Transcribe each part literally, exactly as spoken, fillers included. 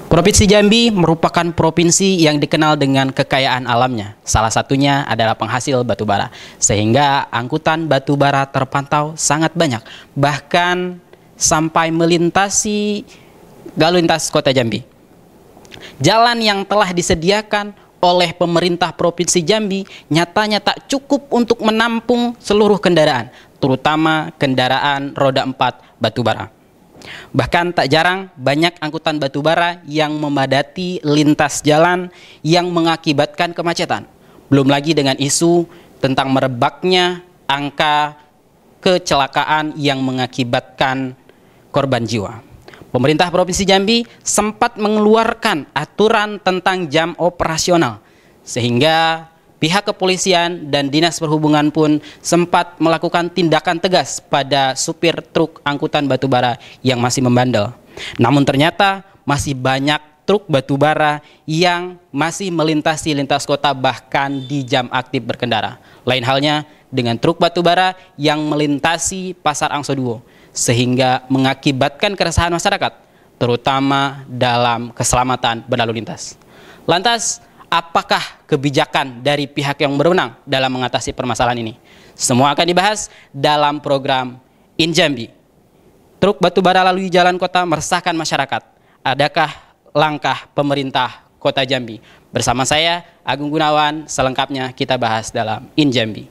Provinsi Jambi merupakan provinsi yang dikenal dengan kekayaan alamnya. Salah satunya adalah penghasil batu bara, sehingga angkutan batu bara terpantau sangat banyak, bahkan sampai melintasi lalu lintas kota Jambi. Jalan yang telah disediakan oleh pemerintah Provinsi Jambi nyatanya tak cukup untuk menampung seluruh kendaraan, terutama kendaraan roda empat batu bara. Bahkan tak jarang banyak angkutan batu bara yang memadati lintas jalan yang mengakibatkan kemacetan. Belum lagi dengan isu tentang merebaknya angka kecelakaan yang mengakibatkan korban jiwa. Pemerintah Provinsi Jambi sempat mengeluarkan aturan tentang jam operasional, sehingga pihak kepolisian dan dinas perhubungan pun sempat melakukan tindakan tegas pada supir truk angkutan batubara yang masih membandel. Namun ternyata masih banyak truk batubara yang masih melintasi lintas kota bahkan di jam aktif berkendara. Lain halnya dengan truk batubara yang melintasi Pasar Angsoduo, sehingga mengakibatkan keresahan masyarakat, terutama dalam keselamatan berlalu lintas. Lantas, apakah kebijakan dari pihak yang berwenang dalam mengatasi permasalahan ini? Semua akan dibahas dalam program In Jambi. Truk batubara lalui jalan kota meresahkan masyarakat. Adakah langkah pemerintah Kota Jambi? Bersama saya, Agung Gunawan, selengkapnya kita bahas dalam In Jambi.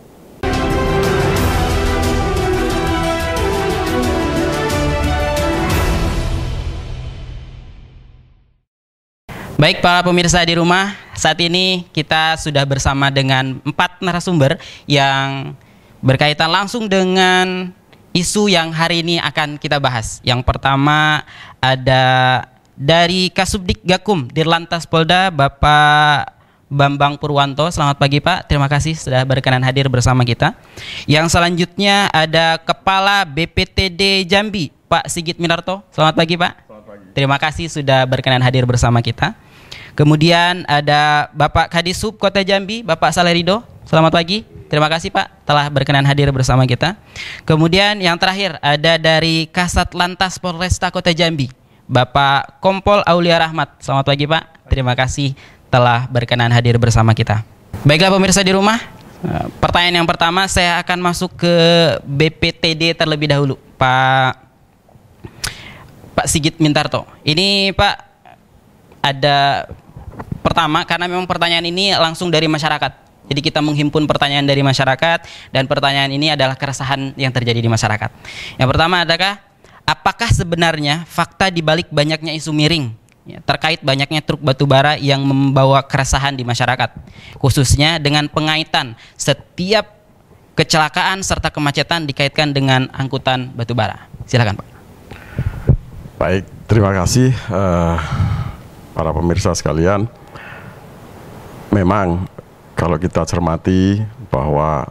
Baik para pemirsa di rumah, saat ini kita sudah bersama dengan empat narasumber yang berkaitan langsung dengan isu yang hari ini akan kita bahas. Yang pertama ada dari Kasubdik Gakum Dirlantas Polda, Bapak Bambang Purwanto. Selamat pagi Pak, terima kasih sudah berkenan hadir bersama kita. Yang selanjutnya ada Kepala B P T D Jambi, Pak Sigit Minarto. Selamat pagi Pak. Selamat pagi. Terima kasih sudah berkenan hadir bersama kita. Kemudian ada Bapak Kadisub Kota Jambi, Bapak Salerido. Selamat pagi. Terima kasih Pak telah berkenan hadir bersama kita. Kemudian yang terakhir ada dari Kasat Lantas Polresta Kota Jambi, Bapak Kompol Aulia Rahmat. Selamat pagi Pak. Terima kasih telah berkenan hadir bersama kita. Baiklah pemirsa di rumah, pertanyaan yang pertama saya akan masuk ke B P T D terlebih dahulu. Pak Pak Sigit Mintarto. Ini Pak ada pertama, karena memang pertanyaan ini langsung dari masyarakat. Jadi kita menghimpun pertanyaan dari masyarakat, dan pertanyaan ini adalah keresahan yang terjadi di masyarakat. Yang pertama adakah, apakah sebenarnya fakta di balik banyaknya isu miring ya, terkait banyaknya truk batubara yang membawa keresahan di masyarakat, khususnya dengan pengaitan setiap kecelakaan serta kemacetan dikaitkan dengan angkutan batubara? Silakan Pak. Baik, terima kasih uh, para pemirsa sekalian. Memang kalau kita cermati bahwa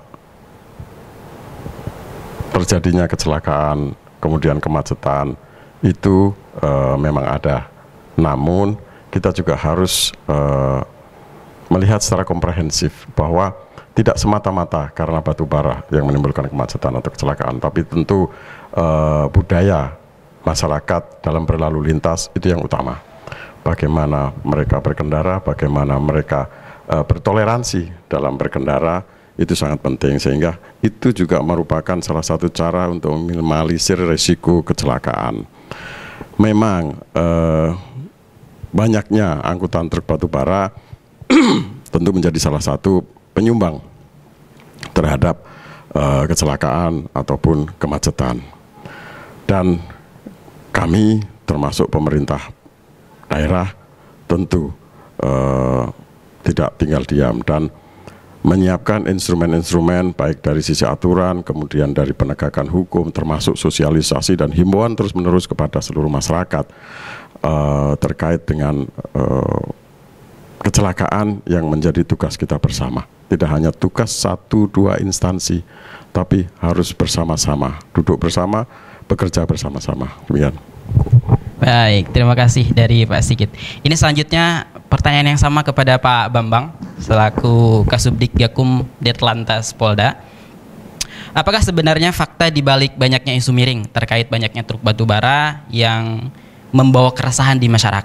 terjadinya kecelakaan kemudian kemacetan itu e, memang ada, namun kita juga harus e, melihat secara komprehensif bahwa tidak semata-mata karena batu bara yang menimbulkan kemacetan atau kecelakaan, tapi tentu e, budaya masyarakat dalam berlalu lintas itu yang utama. Bagaimana mereka berkendara, bagaimana mereka uh, bertoleransi dalam berkendara, itu sangat penting, sehingga itu juga merupakan salah satu cara untuk meminimalisir risiko kecelakaan. Memang uh, banyaknya angkutan truk batubara tentu menjadi salah satu penyumbang terhadap uh, kecelakaan ataupun kemacetan, dan kami termasuk pemerintah daerah tentu uh, tidak tinggal diam dan menyiapkan instrumen-instrumen baik dari sisi aturan, kemudian dari penegakan hukum, termasuk sosialisasi dan himbauan terus-menerus kepada seluruh masyarakat uh, terkait dengan uh, kecelakaan yang menjadi tugas kita bersama. Tidak hanya tugas satu dua instansi, tapi harus bersama-sama, duduk bersama, bekerja bersama-sama. Demikian. Baik, terima kasih dari Pak Sigit. Ini selanjutnya pertanyaan yang sama kepada Pak Bambang selaku Kasubdik Gakum Dirlantas Polda. Apakah sebenarnya fakta di balik banyaknya isu miring terkait banyaknya truk batubara yang membawa keresahan di masyarakat?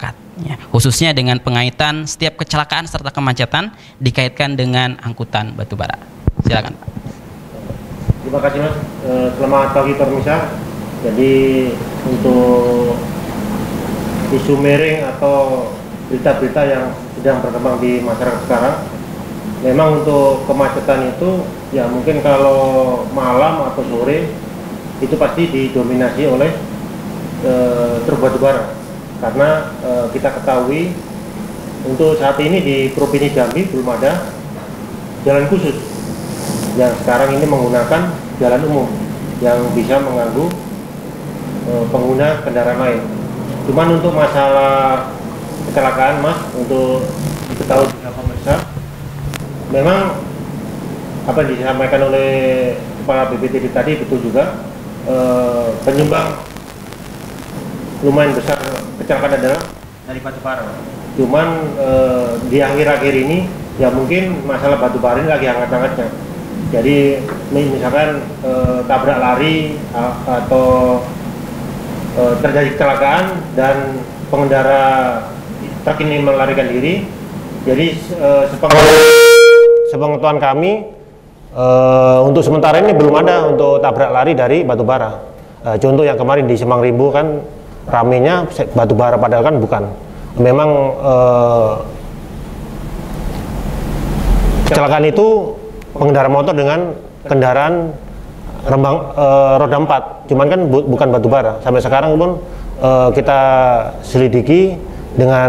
ya, khususnya dengan pengaitan setiap kecelakaan serta kemacetan dikaitkan dengan angkutan batubara. Silakan Pak. Terima kasih Mas. E, selamat pagi pemirsa. Jadi untuk isu miring atau berita-berita yang sedang berkembang di masyarakat sekarang, memang untuk kemacetan itu ya mungkin kalau malam atau sore itu pasti didominasi oleh e, truk batubara. Karena e, kita ketahui untuk saat ini di Provinsi Jambi belum ada jalan khusus yang sekarang ini menggunakan jalan umum yang bisa mengganggu e, pengguna kendaraan lain. Cuman untuk masalah kecelakaan Mas, untuk diketahui oleh pemirsa, memang apa yang disampaikan oleh Kepala B P T D tadi betul juga, e, penyumbang lumayan besar kecelakaan adalah dari batubara. Cuman e, di akhir-akhir ini ya mungkin masalah batubara ini lagi hangat-hangatnya. Jadi misalkan e, tabrak lari a, atau e, terjadi kecelakaan dan pengendara truk ini melarikan diri. Jadi e, sepengetahuan kami e, untuk sementara ini belum ada untuk tabrak lari dari batubara. E, contoh yang kemarin di Semang Rimbo kan ramenya batubara, padahal kan bukan. Memang eh, kecelakaan itu pengendara motor dengan kendaraan rembang eh, roda empat, cuman kan bu bukan batubara. Sampai sekarang pun eh, kita selidiki dengan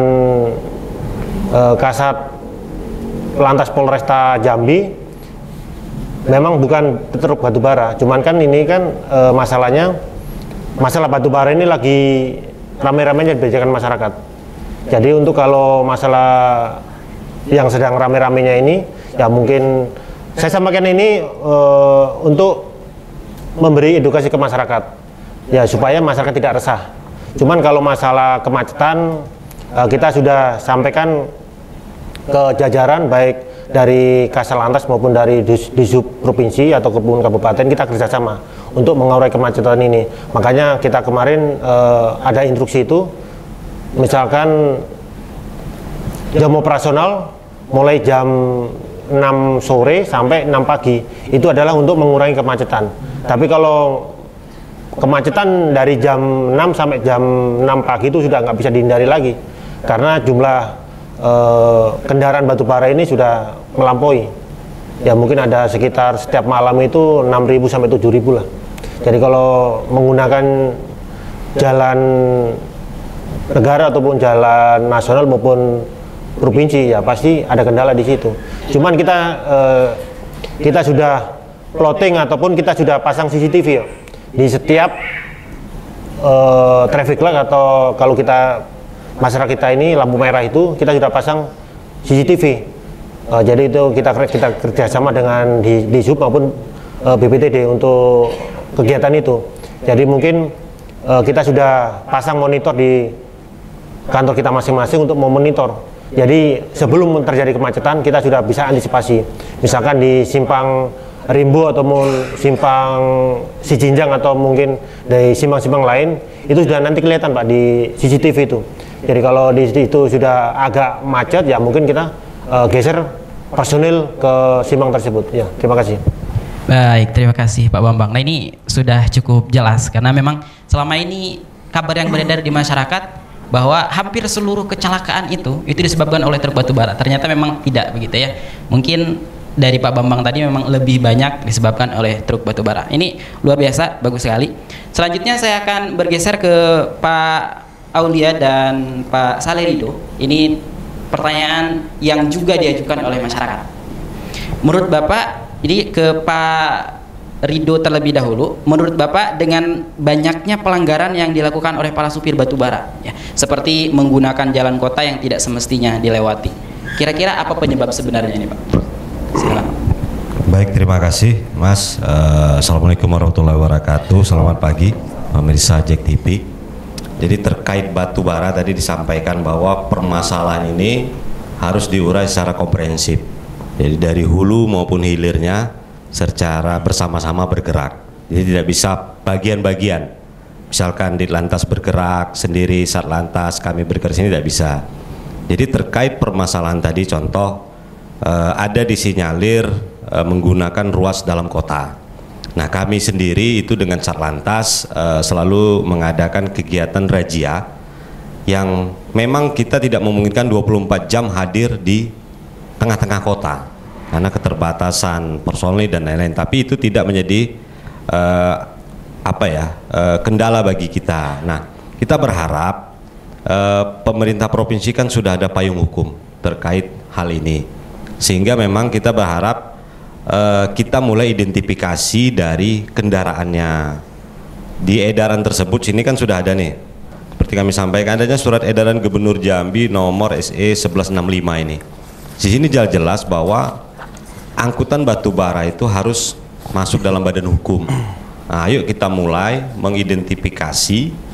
eh, Kasat Lantas Polresta Jambi, memang bukan truk batubara, cuman kan ini kan eh, masalahnya masalah batubara ini lagi rame-ramenya dibicarakan masyarakat. Jadi untuk kalau masalah yang sedang rame-ramenya ini, ya mungkin saya sampaikan ini uh, untuk memberi edukasi ke masyarakat, ya supaya masyarakat tidak resah. Cuman kalau masalah kemacetan, uh, kita sudah sampaikan ke jajaran baik dari Kasatlantas maupun dari Disub Provinsi ataupun Kabupaten, kita kerjasama untuk mengurai kemacetan ini. Makanya kita kemarin uh, ada instruksi itu, misalkan jam operasional mulai jam enam sore sampai enam pagi, itu adalah untuk mengurangi kemacetan. Tapi kalau kemacetan dari jam enam sampai jam enam pagi itu sudah nggak bisa dihindari lagi, karena jumlah uh, kendaraan batubara ini sudah melampaui. Ya mungkin ada sekitar setiap malam itu enam ribu sampai tujuh ribu lah. Jadi kalau menggunakan jalan negara ataupun jalan nasional maupun provinsi, ya pasti ada kendala di situ. Cuman kita eh, kita sudah plotting ataupun kita sudah pasang C C T V ya, di setiap eh, traffic light, atau kalau kita masyarakat kita ini lampu merah itu kita sudah pasang C C T V. Uh, jadi itu kita kita kerjasama dengan di, di Sub maupun uh, B P T D untuk kegiatan itu. Jadi mungkin uh, kita sudah pasang monitor di kantor kita masing-masing untuk memonitor. Jadi sebelum terjadi kemacetan kita sudah bisa antisipasi. Misalkan di simpang Rimbo ataupun simpang Sijinjang atau mungkin dari simpang-simpang lain, itu sudah nanti kelihatan Pak di C C T V itu. Jadi kalau di itu sudah agak macet, ya mungkin kita Uh, geser personil ke simpang tersebut. Ya, terima kasih. Baik, terima kasih Pak Bambang. Nah ini sudah cukup jelas karena memang selama ini kabar yang beredar di masyarakat bahwa hampir seluruh kecelakaan itu itu disebabkan oleh truk batubara. Ternyata memang tidak begitu ya. Mungkin dari Pak Bambang tadi memang lebih banyak disebabkan oleh truk batubara. Ini luar biasa, bagus sekali. Selanjutnya saya akan bergeser ke Pak Aulia dan Pak Salerido. Ini pertanyaan yang juga diajukan oleh masyarakat. Menurut Bapak, ini ke Pak Rido terlebih dahulu. Menurut Bapak, dengan banyaknya pelanggaran yang dilakukan oleh para supir batubara, ya, seperti menggunakan jalan kota yang tidak semestinya dilewati, kira-kira apa penyebab sebenarnya ini Pak? Silakan. Baik, terima kasih Mas. uh, Assalamualaikum warahmatullahi wabarakatuh. Selamat pagi pemirsa Jack T V. Jadi terkait batu bara tadi disampaikan bahwa permasalahan ini harus diurai secara komprehensif. Jadi dari hulu maupun hilirnya secara bersama-sama bergerak. Jadi tidak bisa bagian-bagian. misalkan Ditlantas bergerak sendiri, Satlantas kami bergerak sini tidak bisa. Jadi terkait permasalahan tadi, contoh eh, ada disinyalir eh, menggunakan ruas dalam kota. Nah, kami sendiri itu dengan Satlantas eh, selalu mengadakan kegiatan razia yang memang kita tidak memungkinkan dua puluh empat jam hadir di tengah-tengah kota karena keterbatasan personil dan lain-lain. Tapi itu tidak menjadi eh, apa ya eh, kendala bagi kita. Nah, kita berharap Uh, pemerintah provinsi kan sudah ada payung hukum terkait hal ini, sehingga memang kita berharap uh, kita mulai identifikasi dari kendaraannya. Di edaran tersebut sini kan sudah ada nih, seperti kami sampaikan, adanya surat edaran Gubernur Jambi nomor S E sebelas enam puluh lima ini. Di sini jelas-jelas bahwa angkutan batu bara itu harus masuk dalam badan hukum. Nah, ayo kita mulai mengidentifikasi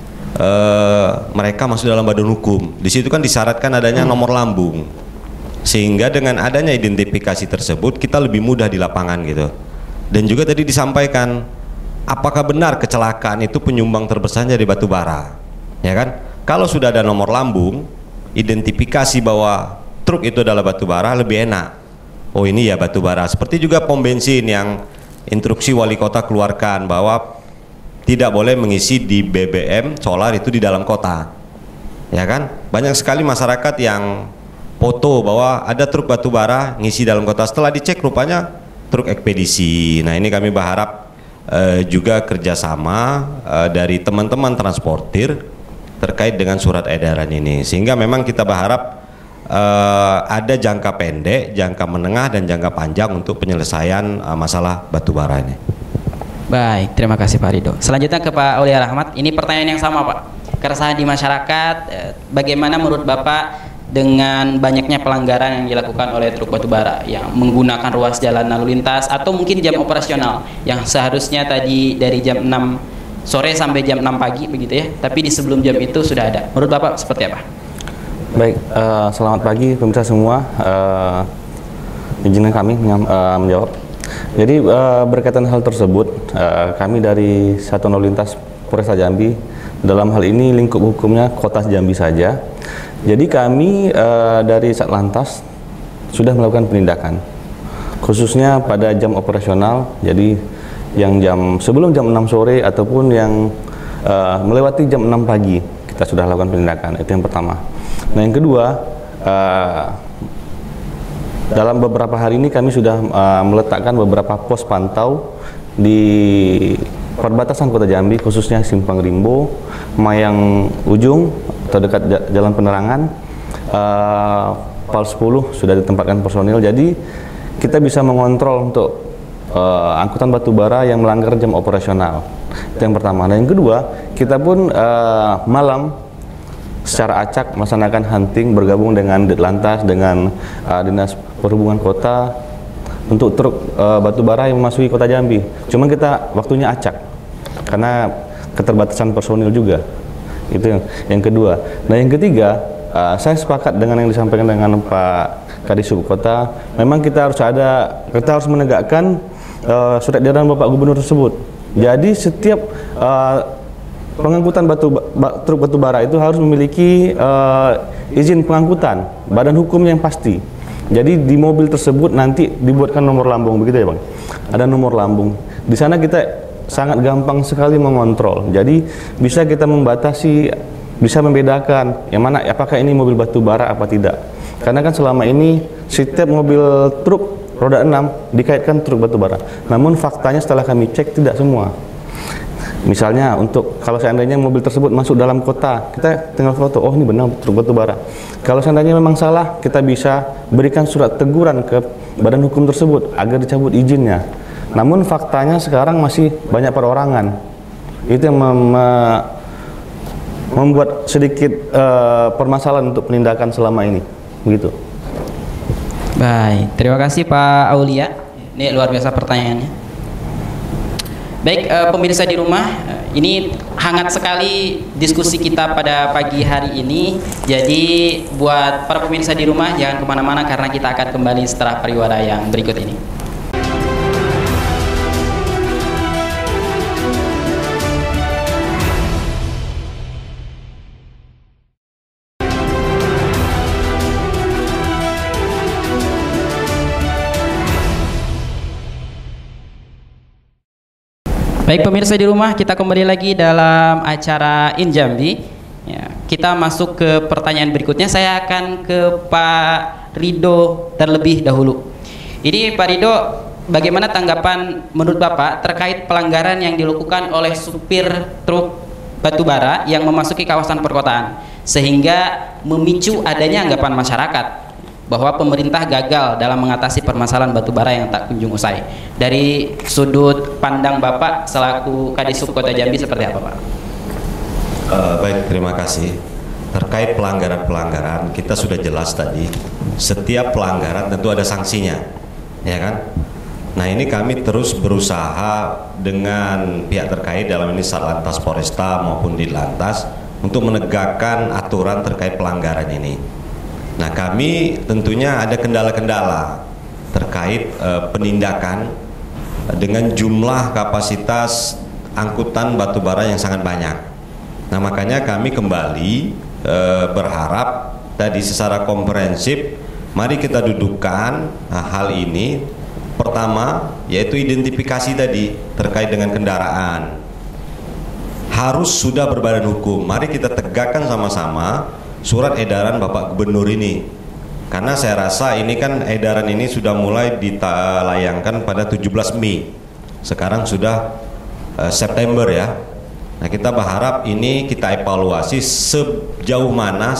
Uh, mereka masuk dalam badan hukum. Di situ kan disyaratkan adanya nomor lambung, sehingga dengan adanya identifikasi tersebut kita lebih mudah di lapangan gitu. Dan juga tadi disampaikan, apakah benar kecelakaan itu penyumbang terbesarnya di batu bara, ya kan? Kalau sudah ada nomor lambung, identifikasi bahwa truk itu adalah batu bara, lebih enak. Oh, ini ya batu bara. Seperti juga pom bensin yang instruksi wali kota keluarkan bahwa tidak boleh mengisi di B B M solar itu di dalam kota, ya kan? Banyak sekali masyarakat yang foto bahwa ada truk batu bara ngisi dalam kota, setelah dicek rupanya truk ekspedisi. Nah, ini kami berharap eh, juga kerjasama eh, dari teman-teman transportir terkait dengan surat edaran ini, sehingga memang kita berharap eh, ada jangka pendek, jangka menengah, dan jangka panjang untuk penyelesaian eh, masalah batu bara ini. Baik, terima kasih Pak Ridho. Selanjutnya ke Pak Aulia Rahmat. Ini pertanyaan yang sama, Pak. Keresahan di masyarakat, eh, bagaimana menurut Bapak dengan banyaknya pelanggaran yang dilakukan oleh truk batubara yang menggunakan ruas jalan lalu lintas atau mungkin jam operasional yang seharusnya tadi dari jam enam sore sampai jam enam pagi begitu ya, tapi di sebelum jam itu sudah ada. Menurut Bapak seperti apa? Baik, uh, selamat pagi pemirsa semua. Uh, izinkan kami uh, menjawab. Jadi uh, berkaitan hal tersebut, uh, kami dari Satuan Lalu Lintas Polresta Jambi, dalam hal ini lingkup hukumnya Kota Jambi saja. Jadi kami uh, dari Satlantas sudah melakukan penindakan, khususnya pada jam operasional. Jadi yang jam sebelum jam enam sore ataupun yang uh, melewati jam enam pagi, kita sudah lakukan penindakan. Itu yang pertama. Nah, yang kedua, uh, dalam beberapa hari ini kami sudah uh, meletakkan beberapa pos pantau di perbatasan Kota Jambi, khususnya Simpang Rimbo, Mayang Ujung atau dekat Jalan Penerangan. uh, Pal sepuluh sudah ditempatkan personil, jadi kita bisa mengontrol untuk uh, angkutan batu bara yang melanggar jam operasional. Itu yang pertama. Dan yang kedua, kita pun uh, malam secara acak melaksanakan hunting bergabung dengan Ditlantas, dengan uh, Dinas Perhubungan Kota untuk truk uh, batu bara yang memasuki Kota Jambi. Cuman kita waktunya acak karena keterbatasan personil juga. Itu yang, yang kedua. Nah, yang ketiga, uh, saya sepakat dengan yang disampaikan dengan Pak Kadisub Kota. Memang kita harus ada, kita harus menegakkan uh, surat edaran Bapak Gubernur tersebut. Jadi setiap uh, pengangkutan batu ba, truk batu bara itu harus memiliki uh, izin pengangkutan, badan hukum yang pasti. Jadi di mobil tersebut nanti dibuatkan nomor lambung, begitu ya Bang? Ada nomor lambung. Di sana kita sangat gampang sekali mengontrol. Jadi bisa kita membatasi, bisa membedakan yang mana apakah ini mobil batu bara apa tidak. Karena kan selama ini setiap mobil truk roda enam dikaitkan truk batu bara. Namun faktanya setelah kami cek tidak semua. Misalnya untuk kalau seandainya mobil tersebut masuk dalam kota, kita tinggal foto, oh ini benar truk batu bara. Kalau seandainya memang salah, kita bisa berikan surat teguran ke badan hukum tersebut agar dicabut izinnya. Namun faktanya sekarang masih banyak perorangan. Itu yang mem membuat sedikit uh, permasalahan untuk penindakan selama ini. Begitu. Baik, terima kasih Pak Aulia. Ini luar biasa pertanyaannya. Baik, uh, pemirsa di rumah, uh, ini hangat sekali diskusi kita pada pagi hari ini. Jadi buat para pemirsa di rumah jangan kemana-mana karena kita akan kembali setelah pariwara yang berikut ini. Baik pemirsa di rumah, kita kembali lagi dalam acara In Jambi. Ya, kita masuk ke pertanyaan berikutnya. Saya akan ke Pak Ridho terlebih dahulu. Ini Pak Ridho, bagaimana tanggapan menurut Bapak terkait pelanggaran yang dilakukan oleh supir truk batubara yang memasuki kawasan perkotaan sehingga memicu adanya anggapan masyarakat bahwa pemerintah gagal dalam mengatasi permasalahan batubara yang tak kunjung usai. Dari sudut pandang Bapak selaku Kadisub Kota Jambi seperti apa, Pak? Uh, baik, terima kasih. Terkait pelanggaran-pelanggaran, kita sudah jelas tadi. Setiap pelanggaran tentu ada sanksinya, ya kan? Nah, ini kami terus berusaha dengan pihak terkait, dalam ini Satlantas Polresta maupun Ditlantas, untuk menegakkan aturan terkait pelanggaran ini. Nah, kami tentunya ada kendala-kendala terkait uh, penindakan dengan jumlah kapasitas angkutan batubara yang sangat banyak. Nah, makanya kami kembali uh, berharap tadi secara komprehensif, mari kita dudukkan uh, hal ini. Pertama, yaitu identifikasi tadi terkait dengan kendaraan. Harus sudah berbadan hukum. Mari kita tegakkan sama-sama surat edaran Bapak Gubernur ini, karena saya rasa ini kan edaran ini sudah mulai ditayangkan pada tujuh belas Mei, sekarang sudah uh, September ya. Nah, kita berharap ini kita evaluasi sejauh mana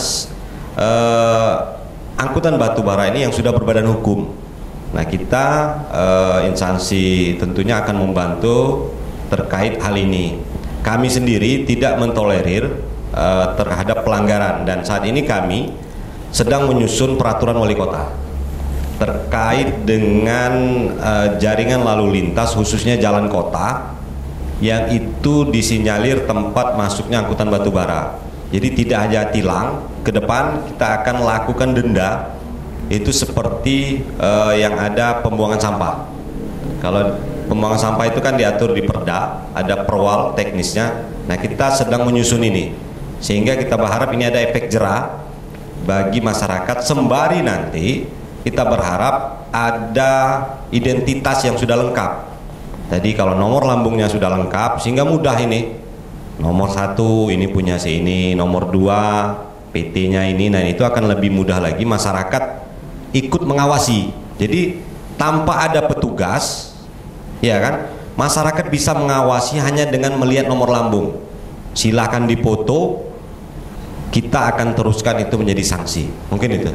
uh, angkutan batubara ini yang sudah berbadan hukum. Nah, kita uh, instansi tentunya akan membantu terkait hal ini. Kami sendiri tidak mentolerir Uh, terhadap pelanggaran, dan saat ini kami sedang menyusun peraturan wali kota terkait dengan uh, jaringan lalu lintas khususnya jalan kota yang itu disinyalir tempat masuknya angkutan batubara. Jadi tidak hanya tilang, ke depan kita akan lakukan denda itu seperti uh, yang ada pembuangan sampah. Kalau pembuangan sampah itu kan diatur di Perda, ada perwal teknisnya. Nah, kita sedang menyusun ini, sehingga kita berharap ini ada efek jera bagi masyarakat, sembari nanti kita berharap ada identitas yang sudah lengkap. Tadi kalau nomor lambungnya sudah lengkap, sehingga mudah ini. Nomor satu ini punya si ini, nomor dua P T-nya ini. Nah, itu akan lebih mudah lagi masyarakat ikut mengawasi. Jadi tanpa ada petugas, ya kan, masyarakat bisa mengawasi hanya dengan melihat nomor lambung. Silakan dipoto, kita akan teruskan itu menjadi sanksi. Mungkin itu.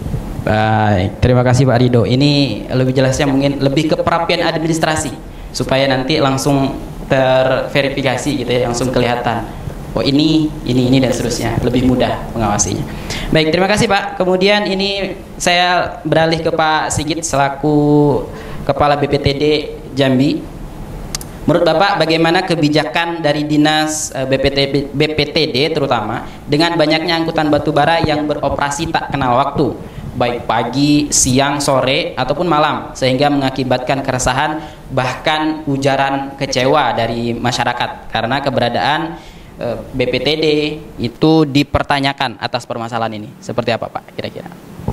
Baik, terima kasih Pak Ridho. Ini lebih jelasnya mungkin lebih ke perapian administrasi supaya nanti langsung terverifikasi gitu ya, langsung kelihatan. Oh ini, ini, ini dan seterusnya, lebih mudah mengawasinya. Baik, terima kasih Pak. Kemudian ini saya beralih ke Pak Sigit selaku Kepala B P T D Jambi. Menurut Bapak, bagaimana kebijakan dari Dinas B P T, B P T D terutama dengan banyaknya angkutan batubara yang beroperasi tak kenal waktu, baik pagi, siang, sore, ataupun malam, sehingga mengakibatkan keresahan bahkan ujaran kecewa dari masyarakat karena keberadaan B P T D itu dipertanyakan atas permasalahan ini. Seperti apa Pak kira-kira?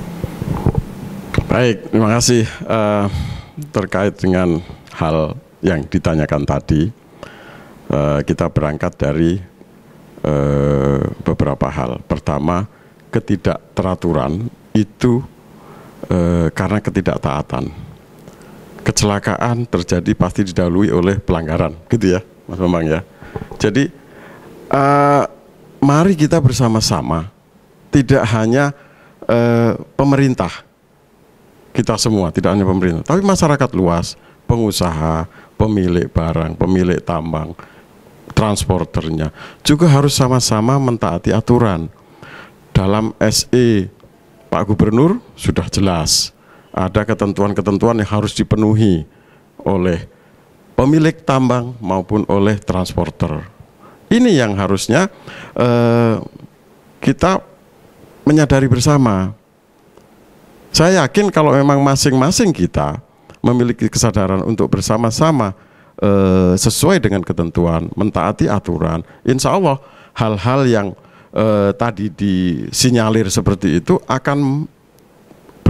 Baik, terima kasih. Uh, terkait dengan hal yang ditanyakan tadi, uh, kita berangkat dari uh, beberapa hal. Pertama, ketidakteraturan itu uh, karena ketidaktaatan. Kecelakaan terjadi pasti didahului oleh pelanggaran, gitu ya, Mas Bambang ya. Jadi, uh, mari kita bersama-sama, tidak hanya uh, pemerintah, kita semua, tidak hanya pemerintah, tapi masyarakat luas, pengusaha, pemilik barang, pemilik tambang, transporternya juga harus sama-sama mentaati aturan. Dalam S E Pak Gubernur sudah jelas ada ketentuan-ketentuan yang harus dipenuhi oleh pemilik tambang maupun oleh transporter. Ini yang harusnya eh, kita menyadari bersama. Saya yakin kalau memang masing-masing kita memiliki kesadaran untuk bersama-sama e, sesuai dengan ketentuan, mentaati aturan, insya Allah hal-hal yang e, tadi disinyalir seperti itu akan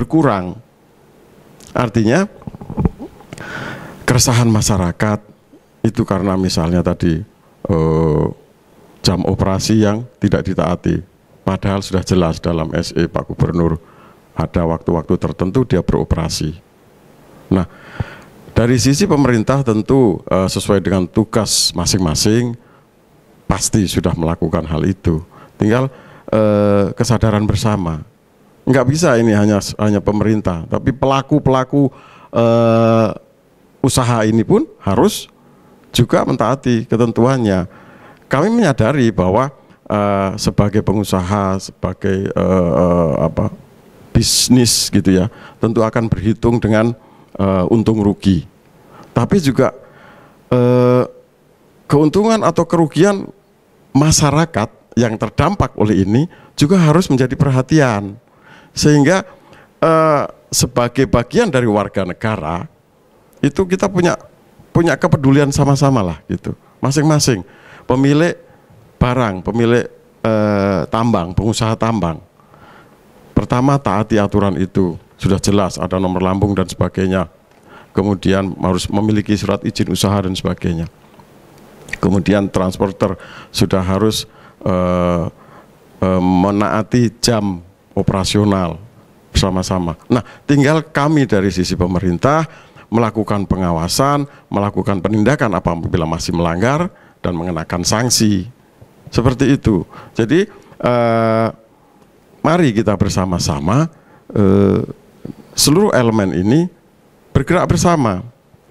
berkurang. Artinya keresahan masyarakat itu karena misalnya tadi eh, jam operasi yang tidak ditaati, padahal sudah jelas dalam S E Pak Gubernur ada waktu-waktu tertentu dia beroperasi. Nah, dari sisi pemerintah tentu eh, sesuai dengan tugas masing-masing pasti sudah melakukan hal itu. Tinggal eh, kesadaran bersama. Nggak bisa ini hanya hanya pemerintah, tapi pelaku-pelaku eh, usaha ini pun harus juga mentaati ketentuannya. Kami menyadari bahwa uh, sebagai pengusaha, sebagai uh, uh, apa bisnis gitu ya, tentu akan berhitung dengan uh, untung rugi. Tapi juga uh, keuntungan atau kerugian masyarakat yang terdampak oleh ini juga harus menjadi perhatian. Sehingga uh, sebagai bagian dari warga negara itu kita punya punya kepedulian sama-sama lah gitu, masing-masing pemilik barang, pemilik eh, tambang, pengusaha tambang. Pertama taati aturan itu, sudah jelas ada nomor lambung dan sebagainya. Kemudian harus memiliki surat izin usaha dan sebagainya. Kemudian transporter sudah harus eh, eh, menaati jam operasional bersama-sama. Nah, tinggal kami dari sisi pemerintah melakukan pengawasan, melakukan penindakan apabila masih melanggar dan mengenakan sanksi. Seperti itu. Jadi eh, mari kita bersama-sama eh, seluruh elemen ini bergerak bersama.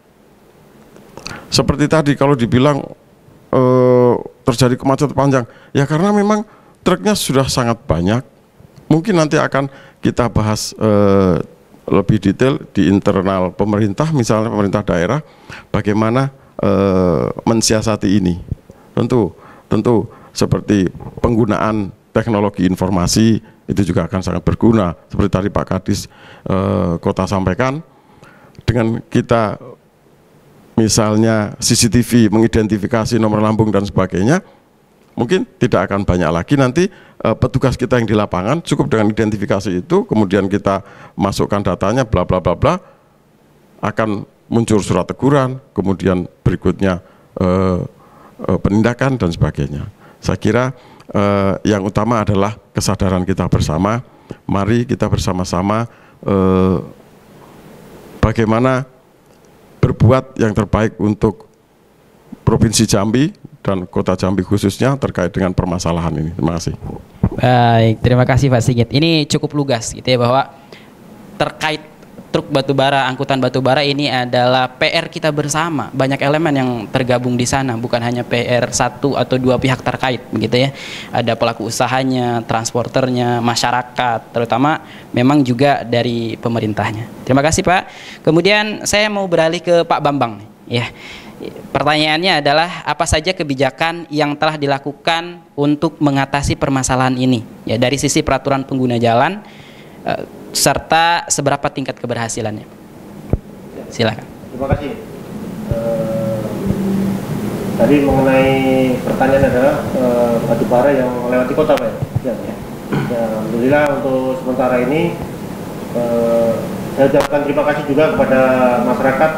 Seperti tadi kalau dibilang eh, terjadi kemacetan panjang, ya karena memang truknya sudah sangat banyak. Mungkin nanti akan kita bahas eh, lebih detail di internal pemerintah, misalnya pemerintah daerah, bagaimana e, mensiasati ini. Tentu, tentu seperti penggunaan teknologi informasi itu juga akan sangat berguna. Seperti tadi Pak Kadis e, Kota sampaikan, dengan kita misalnya C C T V mengidentifikasi nomor lambung dan sebagainya, mungkin tidak akan banyak lagi nanti uh, petugas kita yang di lapangan cukup dengan identifikasi itu, kemudian kita masukkan datanya bla bla bla bla, akan muncul surat teguran, kemudian berikutnya uh, uh, penindakan dan sebagainya. Saya kira uh, yang utama adalah kesadaran kita bersama. Mari kita bersama-sama uh, bagaimana berbuat yang terbaik untuk Provinsi Jambi dan Kota Jambi khususnya terkait dengan permasalahan ini. Terima kasih. Baik, terima kasih Pak Sigit. Ini cukup lugas gitu ya, bahwa terkait truk batubara, angkutan batubara ini adalah P R kita bersama. Banyak elemen yang tergabung di sana, bukan hanya P R satu atau dua pihak terkait begitu ya. Ada pelaku usahanya, transporternya, masyarakat, terutama memang juga dari pemerintahnya. Terima kasih Pak. Kemudian saya mau beralih ke Pak Bambang ya. Pertanyaannya adalah apa saja kebijakan yang telah dilakukan untuk mengatasi permasalahan ini ya, dari sisi peraturan pengguna jalan eh, serta seberapa tingkat keberhasilannya. Silakan. Terima kasih. Uh, tadi mengenai pertanyaan adalah uh, batubara yang melewati kota, Pak. Ya, ya. Ya, alhamdulillah untuk sementara ini uh, saya ucapkan terima kasih juga kepada masyarakat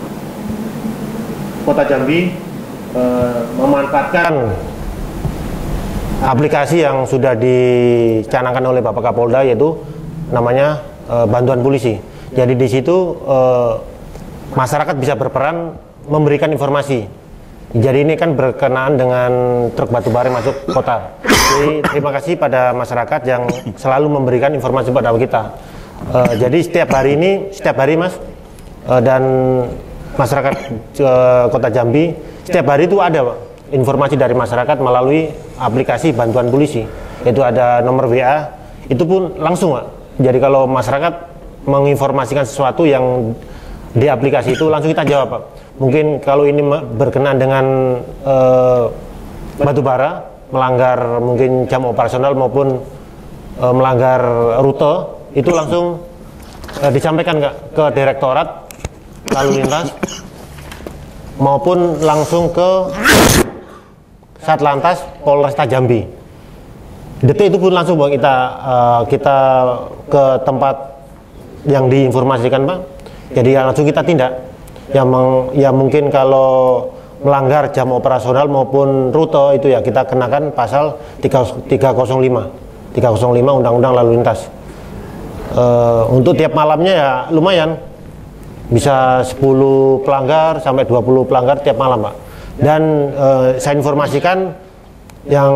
Kota Jambi eh, memanfaatkan aplikasi yang sudah dicanangkan oleh Bapak Kapolda, yaitu namanya eh, bantuan polisi. Jadi di situ eh, masyarakat bisa berperan memberikan informasi. Jadi ini kan berkenaan dengan truk batubara masuk kota. Jadi terima kasih pada masyarakat yang selalu memberikan informasi pada kita. Eh, jadi setiap hari ini, setiap hari Mas eh, dan masyarakat e, Kota Jambi setiap hari itu ada Pak, informasi dari masyarakat melalui aplikasi bantuan polisi. Itu ada nomor W A, itu pun langsung Pak. Jadi kalau masyarakat menginformasikan sesuatu yang di aplikasi itu langsung kita jawab Pak. Mungkin kalau ini berkenaan dengan e, batubara, melanggar mungkin jam operasional maupun e, melanggar rute, itu langsung e, disampaikan ke, ke direktorat lalu lintas maupun langsung ke Satlantas Polresta Jambi. Detik itu pun langsung Bang, kita uh, kita ke tempat yang diinformasikan Pak. Jadi langsung kita tindak. Yang meng, ya mungkin kalau melanggar jam operasional maupun rute itu ya kita kenakan pasal tiga nol lima tiga nol lima Undang-Undang Lalu Lintas. E, untuk tiap malamnya ya lumayan, bisa sepuluh pelanggar sampai dua puluh pelanggar tiap malam, Pak. Dan e, saya informasikan yang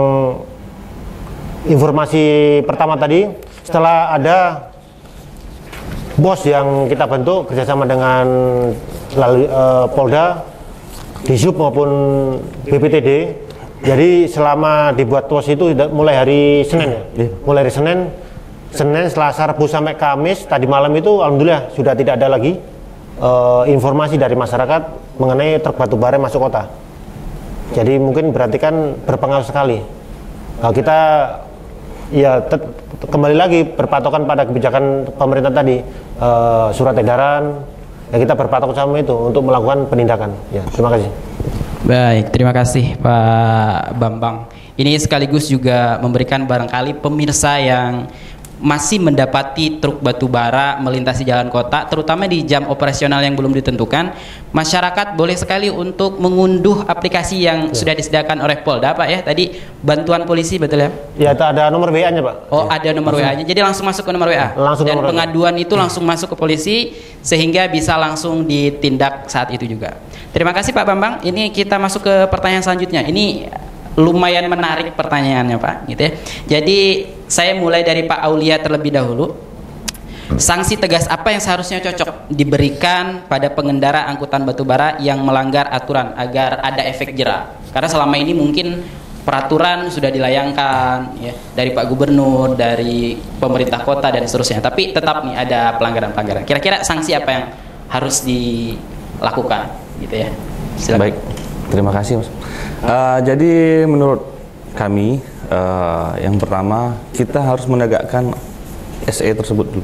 informasi pertama tadi, setelah ada bos yang kita bentuk kerjasama dengan lalu, e, Polda, Disub maupun B P T D. Jadi selama dibuat pos itu mulai hari Senin ya, yeah. mulai hari Senin, Senin, Selasa, Rabu sampai Kamis. Tadi malam itu alhamdulillah sudah tidak ada lagi uh, informasi dari masyarakat mengenai truk batu bara masuk kota. Jadi mungkin berarti kan berpengaruh sekali. Nah, kita ya kembali lagi berpatokan pada kebijakan pemerintah tadi, uh, surat edaran. Ya kita berpatok sama itu untuk melakukan penindakan. Ya, terima kasih. Baik, terima kasih Pak Bambang. Ini sekaligus juga memberikan barangkali pemirsa yang masih mendapati truk batu bara melintasi jalan kota, terutama di jam operasional yang belum ditentukan, masyarakat boleh sekali untuk mengunduh aplikasi yang ya. sudah disediakan oleh Polda, Pak ya. Tadi bantuan polisi, betul ya? Ya, ada nomor W A-nya, Pak. Oh, ya. ada nomor W A-nya. Jadi langsung masuk ke nomor W A. Langsung Dan nomor pengaduan itu langsung masuk ke polisi sehingga bisa langsung ditindak saat itu juga. Terima kasih Pak Bambang. Ini kita masuk ke pertanyaan selanjutnya. Ini lumayan menarik pertanyaannya, Pak, gitu ya. Jadi saya mulai dari Pak Aulia terlebih dahulu. Sanksi tegas apa yang seharusnya cocok diberikan pada pengendara angkutan batubara yang melanggar aturan agar ada efek jera? Karena selama ini mungkin peraturan sudah dilayangkan ya dari Pak Gubernur, dari pemerintah kota dan seterusnya, tapi tetap nih ada pelanggaran-pelanggaran. Kira-kira sanksi apa yang harus dilakukan, gitu ya? Silakan. Baik, terima kasih, Mas. Uh, jadi menurut kami uh, yang pertama kita harus menegakkan S E tersebut dulu.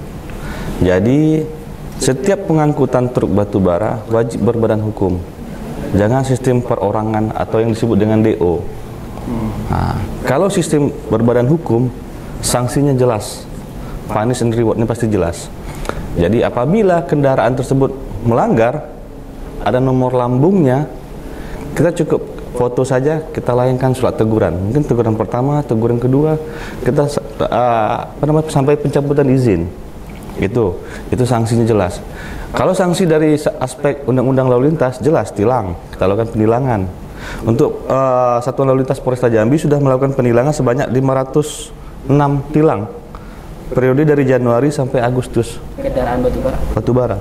Jadi setiap pengangkutan truk batubara wajib berbadan hukum. Jangan sistem perorangan atau yang disebut dengan D O. Nah, kalau sistem berbadan hukum, sanksinya jelas, punish and rewardnya pasti jelas. Jadi apabila kendaraan tersebut melanggar, ada nomor lambungnya, kita cukup foto saja, kita layangkan surat teguran. Mungkin teguran pertama, teguran kedua, kita uh, apa namanya, sampai pencabutan izin. Itu, itu sanksinya jelas. Kalau sanksi dari aspek undang-undang lalu lintas, jelas tilang, kita lakukan penilangan. Untuk uh, Satuan Lalu Lintas Polresta Jambi sudah melakukan penilangan sebanyak lima ratus enam tilang periode dari Januari sampai Agustus. Kendaraan batubara. Batubara.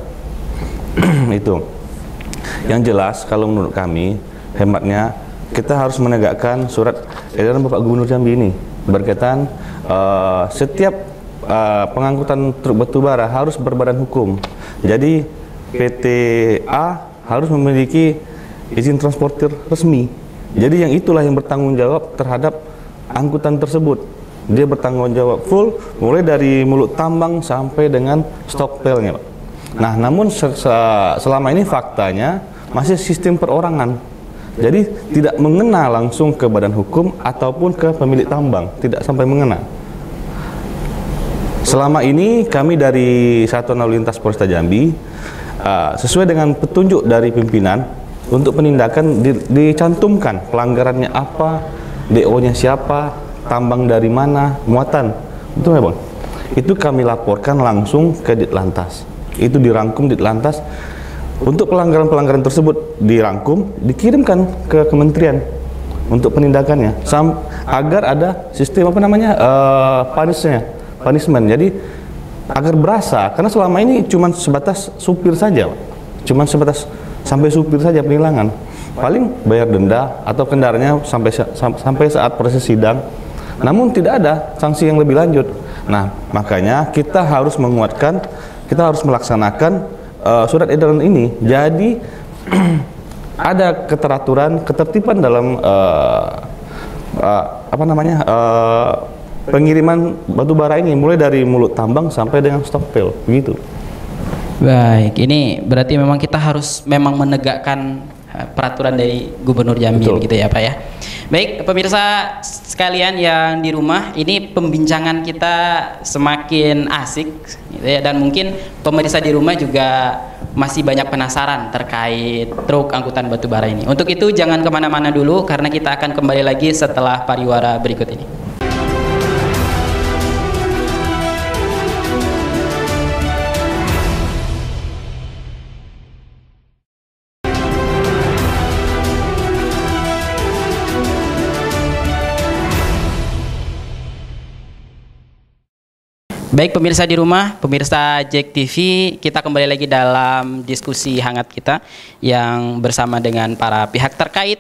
Itu. Yang jelas kalau menurut kami, hematnya kita harus menegakkan surat edaran Bapak Gubernur Jambi ini berkaitan uh, setiap uh, pengangkutan truk batubara harus berbadan hukum. Jadi P T A harus memiliki izin transportir resmi. Jadi yang itulah yang bertanggung jawab terhadap angkutan tersebut. Dia bertanggung jawab full mulai dari mulut tambang sampai dengan stokpelnya, Pak. Nah, namun selama ini faktanya masih sistem perorangan. Jadi tidak mengena langsung ke badan hukum ataupun ke pemilik tambang, tidak sampai mengena. Selama ini kami dari Satuan Lalu Lintas Polresta Jambi uh, sesuai dengan petunjuk dari pimpinan untuk penindakan di, dicantumkan pelanggarannya apa, D O-nya siapa, tambang dari mana, muatan. Betul ya, Bang? Itu kami laporkan langsung ke Ditlantas. Itu dirangkum Ditlantas. Untuk pelanggaran-pelanggaran tersebut dirangkum, dikirimkan ke kementerian untuk penindakannya, Sam, agar ada sistem apa namanya uh, punishnya, punishment. Jadi agar berasa, karena selama ini cuma sebatas supir saja, cuma sebatas sampai supir saja penilangan, paling bayar denda atau kendaraannya sampai sampai saat proses sidang. Namun tidak ada sanksi yang lebih lanjut. Nah, makanya kita harus menguatkan, kita harus melaksanakan uh, surat edaran ini. Jadi ada keteraturan, ketertiban dalam uh, uh, apa namanya uh, pengiriman batu bara ini, mulai dari mulut tambang sampai dengan stokpel, begitu. Baik, ini berarti memang kita harus memang menegakkan peraturan dari Gubernur Jambi. Betul. Begitu ya Pak ya. Baik pemirsa sekalian yang di rumah, ini pembincangan kita semakin asik gitu ya, dan mungkin pemirsa di rumah juga masih banyak penasaran terkait truk angkutan batubara ini. Untuk itu jangan kemana-mana dulu karena kita akan kembali lagi setelah pariwara berikut ini. Baik pemirsa di rumah, pemirsa Jack T V, kita kembali lagi dalam diskusi hangat kita yang bersama dengan para pihak terkait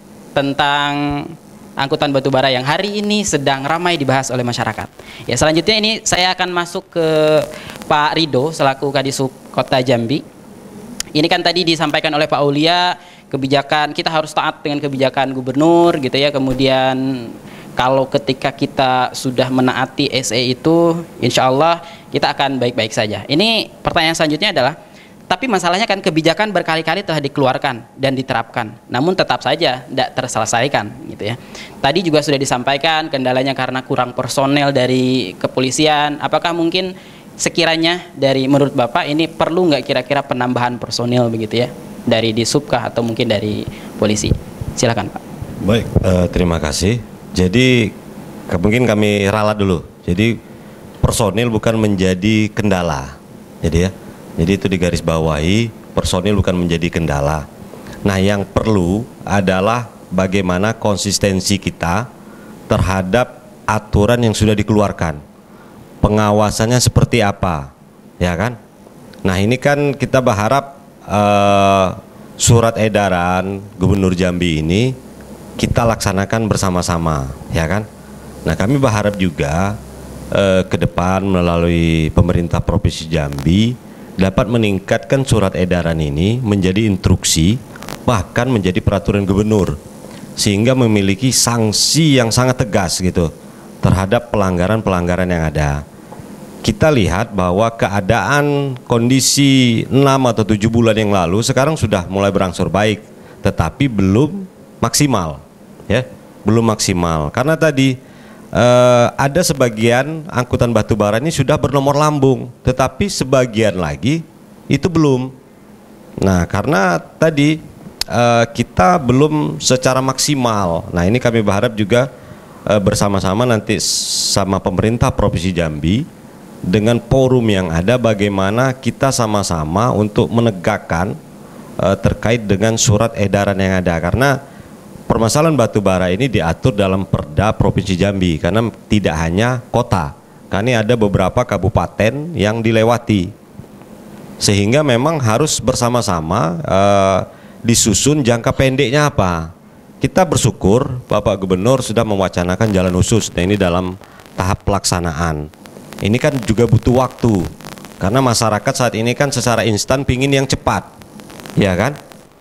tentang angkutan batubara yang hari ini sedang ramai dibahas oleh masyarakat. Ya, selanjutnya ini saya akan masuk ke Pak Rido selaku Kadisub Kota Jambi. Ini kan tadi disampaikan oleh Pak Aulia, kebijakan kita harus taat dengan kebijakan gubernur gitu ya. Kemudian kalau ketika kita sudah menaati S E itu, insya Allah kita akan baik-baik saja. Ini pertanyaan selanjutnya adalah, tapi masalahnya kan kebijakan berkali-kali telah dikeluarkan dan diterapkan, namun tetap saja tidak terselesaikan, gitu ya. Tadi juga sudah disampaikan kendalanya karena kurang personel dari kepolisian. Apakah mungkin sekiranya dari menurut Bapak ini perlu nggak kira-kira penambahan personil begitu ya, dari Disubkah atau mungkin dari polisi? Silakan Pak. Baik, uh, terima kasih. Jadi mungkin kami ralat dulu. Jadi personil bukan menjadi kendala. Jadi ya. Jadi itu digarisbawahi, personil bukan menjadi kendala. Nah, yang perlu adalah bagaimana konsistensi kita terhadap aturan yang sudah dikeluarkan. Pengawasannya seperti apa, ya kan? Nah, ini kan kita berharap uh, surat edaran Gubernur Jambi ini kita laksanakan bersama-sama, ya kan? Nah, kami berharap juga eh, ke depan melalui pemerintah Provinsi Jambi dapat meningkatkan surat edaran ini menjadi instruksi, bahkan menjadi peraturan gubernur, sehingga memiliki sanksi yang sangat tegas gitu terhadap pelanggaran-pelanggaran yang ada. Kita lihat bahwa keadaan kondisi enam atau tujuh bulan yang lalu sekarang sudah mulai berangsur baik, tetapi belum maksimal. Ya, belum maksimal karena tadi eh, ada sebagian angkutan batubara ini sudah bernomor lambung, tetapi sebagian lagi itu belum. Nah, karena tadi eh, kita belum secara maksimal. Nah, ini kami berharap juga eh, bersama-sama nanti sama pemerintah Provinsi Jambi dengan forum yang ada, bagaimana kita sama-sama untuk menegakkan eh, terkait dengan surat edaran yang ada, karena permasalahan batubara ini diatur dalam Perda Provinsi Jambi karena tidak hanya kota, karena ada beberapa kabupaten yang dilewati, sehingga memang harus bersama-sama uh, disusun jangka pendeknya apa. Kita bersyukur Bapak Gubernur sudah mewacanakan jalan khusus. Nah, ini dalam tahap pelaksanaan. Ini kan juga butuh waktu karena masyarakat saat ini kan secara instan pingin yang cepat, ya kan?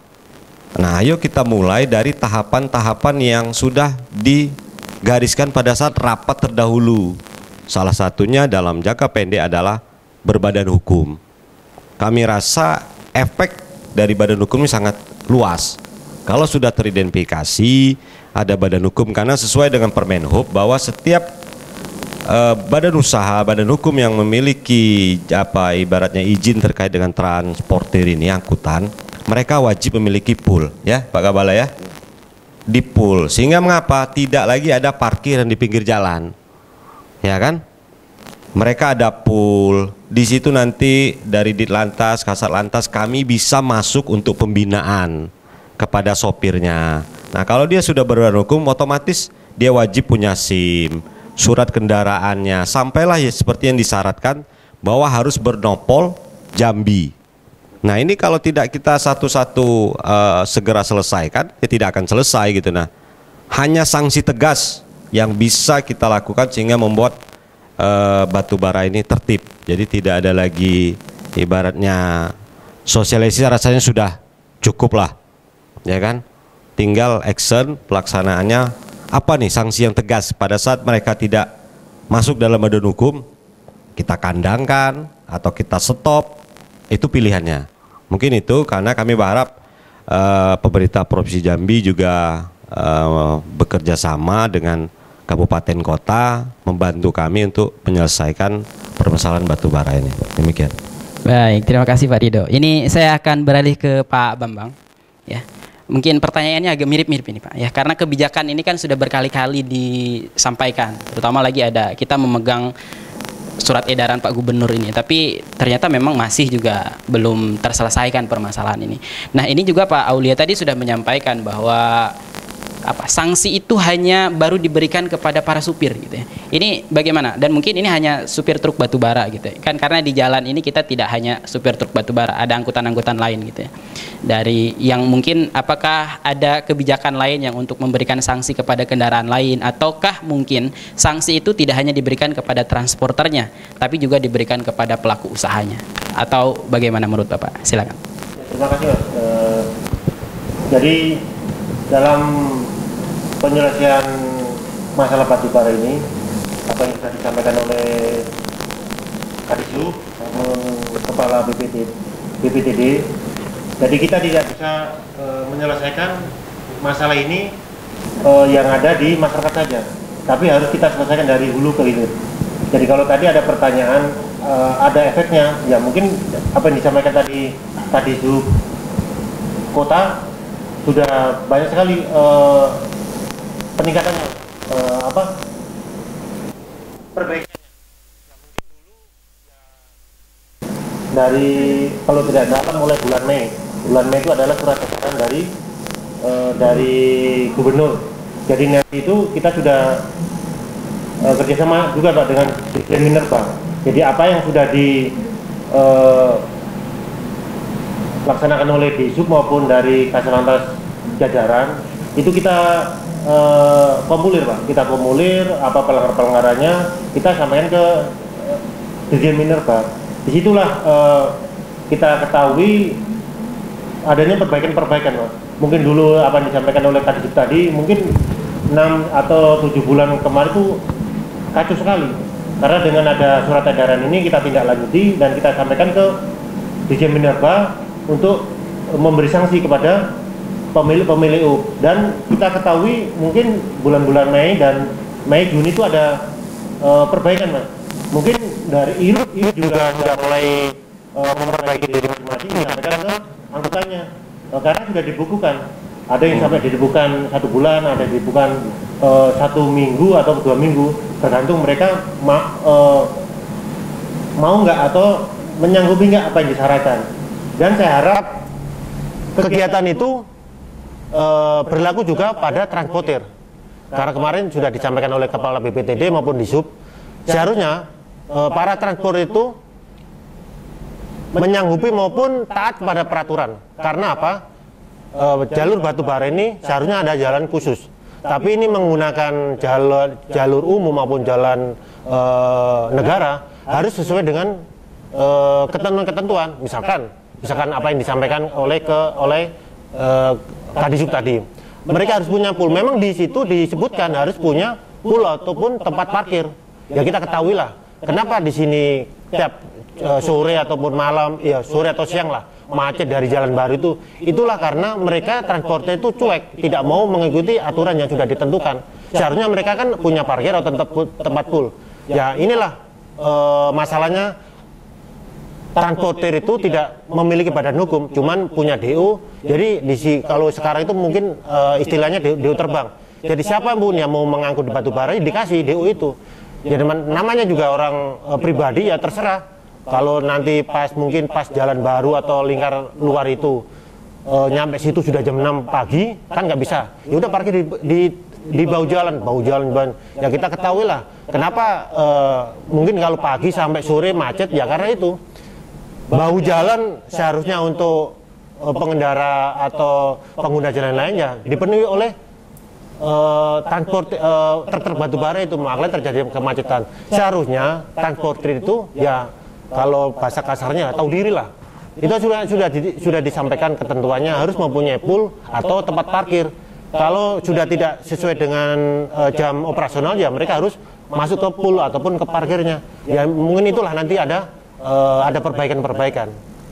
Nah, ayo kita mulai dari tahapan-tahapan yang sudah digariskan pada saat rapat terdahulu. Salah satunya dalam jangka pendek adalah berbadan hukum. Kami rasa efek dari badan hukum ini sangat luas. Kalau sudah teridentifikasi ada badan hukum, karena sesuai dengan Permenhub bahwa setiap uh, badan usaha, badan hukum yang memiliki apa ibaratnya izin terkait dengan transportir ini, angkutan, mereka wajib memiliki pool, ya Pak Kabala ya, di pool, sehingga mengapa tidak lagi ada parkiran di pinggir jalan, ya kan? Mereka ada pool, di situ nanti dari Ditlantas, Kasat Lantas kami bisa masuk untuk pembinaan kepada sopirnya. Nah, kalau dia sudah berbadan hukum, otomatis dia wajib punya SIM, surat kendaraannya, sampailah ya seperti yang disyaratkan bahwa harus bernopol Jambi. Nah, ini kalau tidak kita satu-satu uh, segera selesaikan, ya tidak akan selesai gitu. Nah, hanya sanksi tegas yang bisa kita lakukan sehingga membuat uh, batubara ini tertib. Jadi tidak ada lagi ibaratnya sosialisasi, rasanya sudah cukup lah, ya kan? Tinggal action pelaksanaannya apa nih sanksi yang tegas pada saat mereka tidak masuk dalam badan hukum, kita kandangkan atau kita stop. Itu pilihannya. Mungkin itu karena kami berharap uh, pemerintah Provinsi Jambi juga uh, bekerja sama dengan kabupaten kota membantu kami untuk menyelesaikan permasalahan batubara ini. Demikian. Baik, terima kasih Pak Rido. Ini saya akan beralih ke Pak Bambang. Ya, mungkin pertanyaannya agak mirip-mirip ini Pak. Ya, karena kebijakan ini kan sudah berkali-kali disampaikan, terutama lagi ada kita memegang surat edaran Pak Gubernur ini, tapi ternyata memang masih juga belum terselesaikan permasalahan ini. Nah, ini juga Pak Aulia tadi sudah menyampaikan bahwa apa sanksi itu hanya baru diberikan kepada para supir gitu ya. Ini bagaimana? Dan mungkin ini hanya supir truk batubara gitu ya. Kan karena di jalan ini kita tidak hanya supir truk batubara, ada angkutan-angkutan lain gitu ya. Dari yang mungkin apakah ada kebijakan lain yang untuk memberikan sanksi kepada kendaraan lain, ataukah mungkin sanksi itu tidak hanya diberikan kepada transporternya, tapi juga diberikan kepada pelaku usahanya, atau bagaimana menurut Bapak? Silakan. Terima kasih Mas. Uh, jadi dalam penyelesaian masalah batubara ini, apa yang sudah disampaikan oleh Kadisub maupun Kepala B P T D, jadi kita tidak bisa e, menyelesaikan masalah ini e, yang ada di masyarakat saja, tapi harus kita selesaikan dari hulu ke hilir. Jadi kalau tadi ada pertanyaan, e, ada efeknya, ya mungkin apa yang disampaikan tadi Kadisub kota sudah banyak sekali e, peningkatannya, uh, apa perbaikannya. Dari kalau tidak salah mulai bulan Mei, bulan Mei itu adalah surat edaran dari uh, dari gubernur. Jadi nanti itu kita sudah uh, kerjasama juga Pak dengan Dirjen Minerba. Jadi apa yang sudah di uh, laksanakan oleh Disub maupun dari Kaslantas jajaran itu kita Uh, formulir Pak, kita formulir apa pelanggar-pelanggarannya, kita sampaikan ke uh, Dirjen Minerba. Disitulah uh, kita ketahui adanya perbaikan-perbaikan Pak. Mungkin dulu apa yang disampaikan oleh Kadisub tadi, mungkin enam atau tujuh bulan kemarin itu kacau sekali. Karena dengan ada surat edaran ini kita tindak lanjuti dan kita sampaikan ke Dirjen Minerba untuk memberi sanksi kepada pemilik-pemilik U. Dan kita ketahui mungkin bulan-bulan Mei dan Mei Juni itu ada uh, perbaikan Mas. Mungkin dari I R U I R U juga sudah mulai uh, memperbaiki diri masing-masing menyampaikan ke angkutannya, uh, karena sudah dibukukan. Ada yang sampai dibukukan satu bulan, ada yang dibukukan uh, satu minggu atau dua minggu, tergantung mereka ma uh, mau nggak atau menyanggupi nggak apa yang disyaratkan. Dan saya harap kegiatan itu E, berlaku juga pada transportir, karena kemarin sudah disampaikan oleh Kepala B P T D maupun Disub, seharusnya e, para transportir itu menyanggupi maupun taat pada peraturan. Karena apa? E, jalur batubara ini seharusnya ada jalan khusus, tapi ini menggunakan jalur jalur umum maupun jalan e, negara harus sesuai dengan ketentuan-ketentuan. Misalkan, misalkan apa yang disampaikan oleh ke oleh e, Kadisub tadi, mereka harus punya pool. Memang di situ disebutkan harus punya pool ataupun tempat parkir. Ya kita ketahui lah, kenapa di sini tiap uh, sore ataupun malam, ya sore atau siang lah, macet dari Jalan Baru itu. Itulah karena mereka transportnya itu cuek, tidak mau mengikuti aturan yang sudah ditentukan. Seharusnya mereka kan punya parkir atau tempat pool, tempat pool. Ya inilah uh, masalahnya. Transportir itu tidak memiliki badan hukum, cuman punya D U. Jadi di kalau sekarang itu mungkin uh, istilahnya D U terbang. Jadi siapapun yang mau mengangkut di batubara dikasih D U itu. Jadi namanya juga orang uh, pribadi ya terserah. Kalau nanti pas mungkin pas Jalan Baru atau lingkar luar itu uh, nyampe situ sudah jam enam pagi, kan nggak bisa. Ya udah parkir di, di di bawah jalan, bawah jalan, jalan. Ya kita ketahui lah. Kenapa uh, mungkin kalau pagi sampai sore macet ya karena itu. Bahu jalan seharusnya untuk uh, pengendara atau pengguna jalan lainnya dipenuhi oleh uh, transport uh, truk batubara itu, makanya terjadi kemacetan. Seharusnya transportir itu ya kalau bahasa kasarnya tahu diri lah. Itu sudah sudah di, sudah disampaikan ketentuannya harus mempunyai pool atau tempat parkir. Kalau sudah tidak sesuai dengan uh, jam operasional ya mereka harus masuk ke pool ataupun ke parkirnya. Ya mungkin itulah nanti ada Uh, ada perbaikan-perbaikan.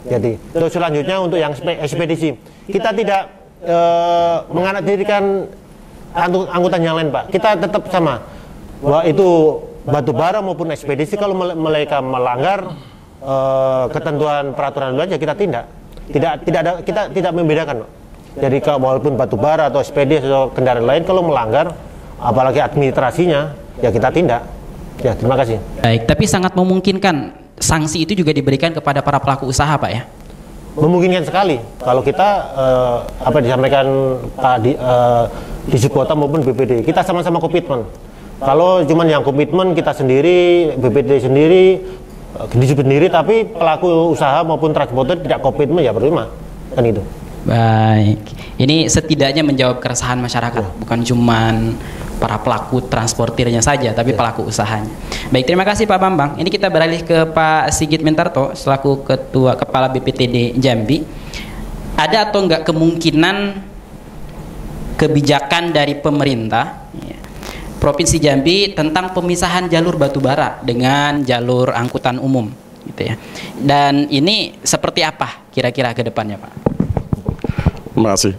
Jadi terus selanjutnya untuk yang ekspedisi, kita tidak eh, menganaktirikan angkutan yang lain, Pak. Kita tetap sama, bahwa itu batu bara maupun ekspedisi, kalau mereka melanggar uh, ketentuan peraturan lalu ya kita tindak. Tidak tidak ada, kita tidak membedakan, Pak. Jadi kalau walaupun batu bara atau ekspedisi atau kendaraan lain kalau melanggar, apalagi administrasinya, ya kita tindak. Ya, terima kasih. Baik, tapi sangat memungkinkan sanksi itu juga diberikan kepada para pelaku usaha, Pak, ya? Memungkinkan sekali kalau kita uh, apa disampaikan Pak di uh, di Subkota maupun B P D, kita sama-sama komitmen. Kalau cuman yang komitmen kita sendiri, B P D sendiri, disebut sendiri, tapi pelaku usaha maupun transporter tidak komitmen, ya percuma, kan itu. Baik, ini setidaknya menjawab keresahan masyarakat, ya. Bukan cuman para pelaku transportirnya saja, tapi ya, pelaku usahanya. Baik, terima kasih Pak Bambang. Ini kita beralih ke Pak Sigit Mentarto selaku Ketua Kepala B P T D Jambi. Ada atau enggak kemungkinan kebijakan dari pemerintah ya, Provinsi Jambi tentang pemisahan jalur batubara dengan jalur angkutan umum gitu ya. Dan ini seperti apa kira-kira ke depannya, Pak? Terima kasih.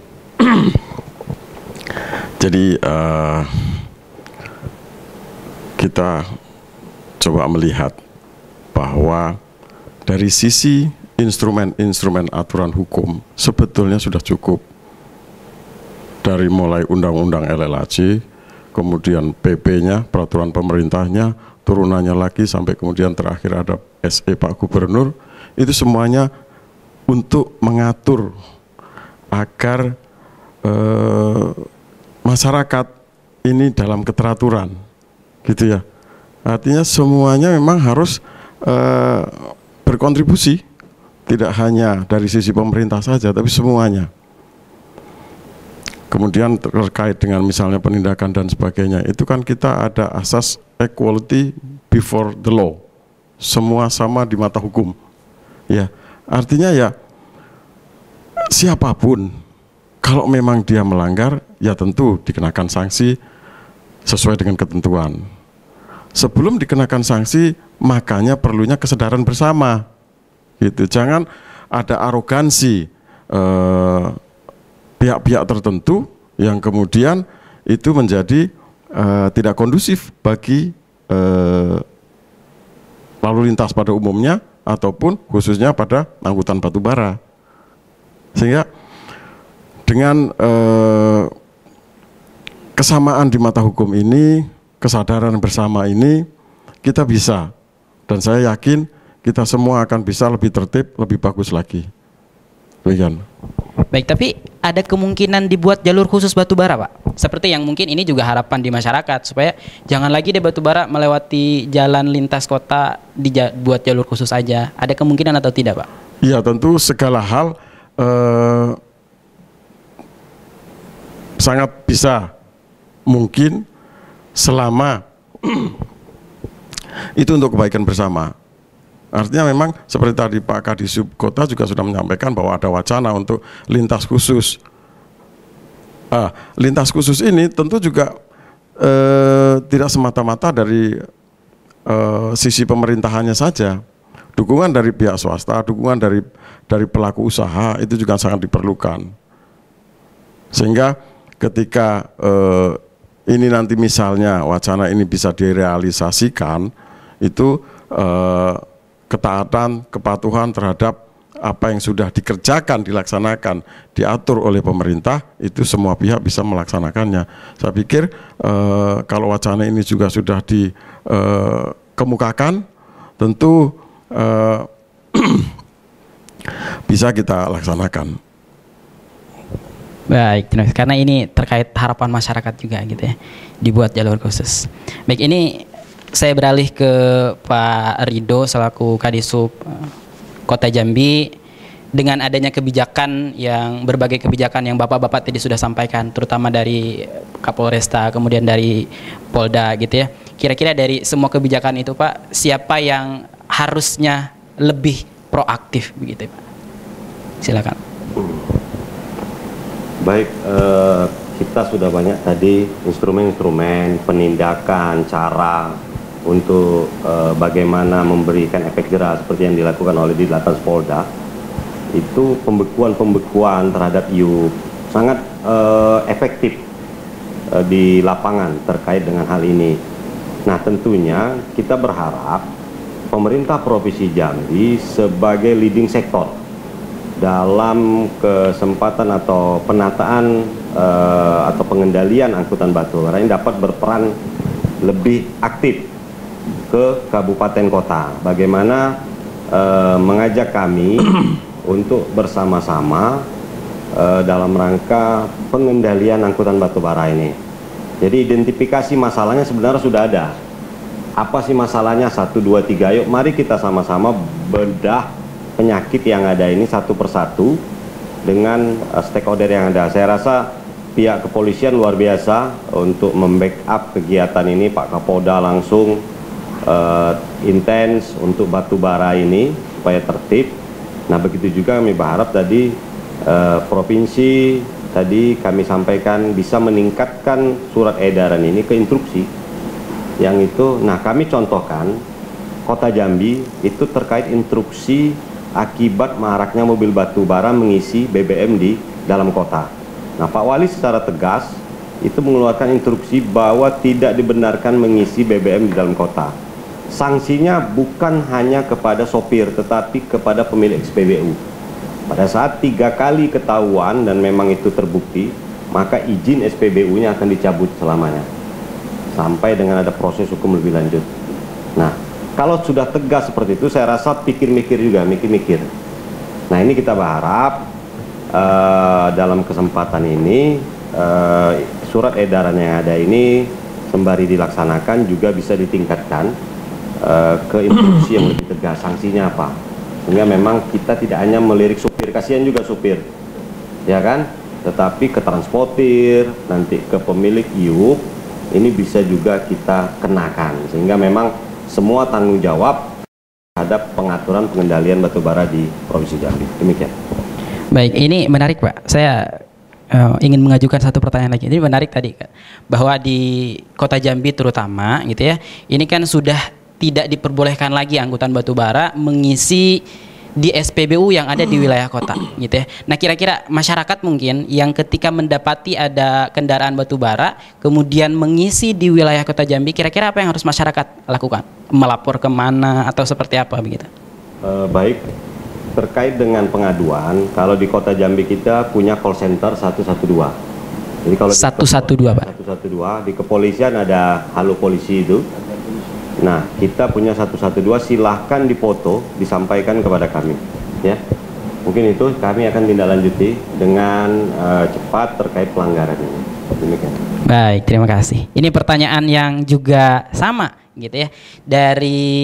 Jadi uh, kita coba melihat bahwa dari sisi instrumen-instrumen aturan hukum sebetulnya sudah cukup. Dari mulai undang-undang L L H C, kemudian P P-nya, peraturan pemerintahnya, turunannya lagi sampai kemudian terakhir ada S E Pak Gubernur, itu semuanya untuk mengatur agar eh, masyarakat ini dalam keteraturan, gitu ya. Artinya semuanya memang harus eh, berkontribusi, tidak hanya dari sisi pemerintah saja, tapi semuanya. Kemudian terkait dengan misalnya penindakan dan sebagainya, itu kan kita ada asas equality before the law, semua sama di mata hukum. Ya, artinya ya siapapun kalau memang dia melanggar, ya tentu dikenakan sanksi sesuai dengan ketentuan. Sebelum dikenakan sanksi, makanya perlunya kesadaran bersama. Gitu, jangan ada arogansi eh, pihak-pihak tertentu yang kemudian itu menjadi uh, tidak kondusif bagi uh, lalu lintas pada umumnya ataupun khususnya pada angkutan batubara. Sehingga dengan uh, kesamaan di mata hukum ini, kesadaran bersama ini, kita bisa, dan saya yakin kita semua akan bisa lebih tertib, lebih bagus lagi. Demikian. Baik, tapi ada kemungkinan dibuat jalur khusus batubara, Pak? Seperti yang mungkin ini juga harapan di masyarakat, supaya jangan lagi deh batubara melewati jalan lintas kota, dibuat jalur khusus aja. Ada kemungkinan atau tidak, Pak? Iya, tentu segala hal eh, sangat bisa mungkin selama itu untuk kebaikan bersama. Artinya memang seperti tadi Pak Kadisub Kota juga sudah menyampaikan bahwa ada wacana untuk lintas khusus. Ah, lintas khusus ini tentu juga eh, tidak semata-mata dari eh, sisi pemerintahannya saja. Dukungan dari pihak swasta, dukungan dari dari pelaku usaha itu juga sangat diperlukan. Sehingga ketika eh, ini nanti misalnya wacana ini bisa direalisasikan, itu eh, ketaatan, kepatuhan terhadap apa yang sudah dikerjakan, dilaksanakan, diatur oleh pemerintah, itu semua pihak bisa melaksanakannya. Saya pikir eh, kalau wacana ini juga sudah dikemukakan, tentu eh, bisa kita laksanakan. Baik, karena ini terkait harapan masyarakat juga gitu ya, dibuat jalur khusus. Baik, ini saya beralih ke Pak Rido selaku Kadisub Kota Jambi. Dengan adanya kebijakan yang berbagai kebijakan yang Bapak-bapak tadi sudah sampaikan, terutama dari Kapolresta, kemudian dari Polda gitu ya. Kira-kira dari semua kebijakan itu, Pak, siapa yang harusnya lebih proaktif begitu, Pak? Silakan. Baik, eh, kita sudah banyak tadi instrumen-instrumen penindakan, cara untuk uh, bagaimana memberikan efek jerah seperti yang dilakukan oleh Ditlantas Polda. itu pembekuan-pembekuan terhadap iup sangat uh, efektif uh, di lapangan terkait dengan hal ini. Nah, tentunya kita berharap pemerintah Provinsi Jambi sebagai leading sektor dalam kesempatan atau penataan uh, atau pengendalian angkutan batu bara ini dapat berperan lebih aktif ke kabupaten kota. Bagaimana uh, mengajak kami untuk bersama-sama uh, dalam rangka pengendalian angkutan batu bara ini. Jadi identifikasi masalahnya sebenarnya sudah ada. Apa sih masalahnya? Satu, dua, tiga. Yuk mari kita sama-sama bedah penyakit yang ada ini satu persatu dengan uh, stakeholder yang ada. Saya rasa pihak kepolisian luar biasa untuk membackup kegiatan ini. Pak Kapolda langsung uh, intens untuk batu bara ini supaya tertib. Nah, begitu juga kami berharap tadi uh, provinsi tadi kami sampaikan bisa meningkatkan surat edaran ini ke instruksi yang itu. Nah, kami contohkan Kota Jambi itu terkait instruksi akibat maraknya mobil batu bara mengisi B B M di dalam kota. Nah, Pak Wali secara tegas itu mengeluarkan instruksi bahwa tidak dibenarkan mengisi B B M di dalam kota. Sanksinya bukan hanya kepada sopir tetapi kepada pemilik S P B U. Pada saat tiga kali ketahuan dan memang itu terbukti, maka izin S P B U-nya akan dicabut selamanya sampai dengan ada proses hukum lebih lanjut. Nah, kalau sudah tegas seperti itu, saya rasa pikir-mikir juga, mikir-mikir. Nah, ini kita berharap uh, dalam kesempatan ini uh, surat edaran yang ada ini sembari dilaksanakan juga bisa ditingkatkan Uh, ke instruksi yang lebih tegas, sanksinya apa, sehingga memang kita tidak hanya melirik supir, kasihan juga supir ya kan, tetapi ke transportir, nanti ke pemilik iup ini bisa juga kita kenakan, sehingga memang semua tanggung jawab terhadap pengaturan pengendalian batubara di Provinsi Jambi. Demikian. Baik, ini menarik Pak, saya Uh, ingin mengajukan satu pertanyaan lagi. Ini menarik tadi Kak, bahwa di Kota Jambi terutama gitu ya, ini kan sudah tidak diperbolehkan lagi angkutan batubara mengisi di S P B U yang ada di wilayah kota gitu ya. Nah, kira-kira masyarakat mungkin yang ketika mendapati ada kendaraan batubara kemudian mengisi di wilayah Kota Jambi, kira-kira apa yang harus masyarakat lakukan? Melapor kemana atau seperti apa begitu? Uh, baik. Terkait dengan pengaduan, kalau di Kota Jambi kita punya call center satu satu dua. Jadi kalau satu satu dua Pak. satu satu dua di kepolisian ada halo polisi itu. Nah, kita punya satu satu dua, silahkan dipoto, disampaikan kepada kami. Ya, mungkin itu kami akan tindak lanjuti dengan uh, cepat terkait pelanggaran ini. Demikian. Baik, terima kasih. Ini pertanyaan yang juga sama, gitu ya, dari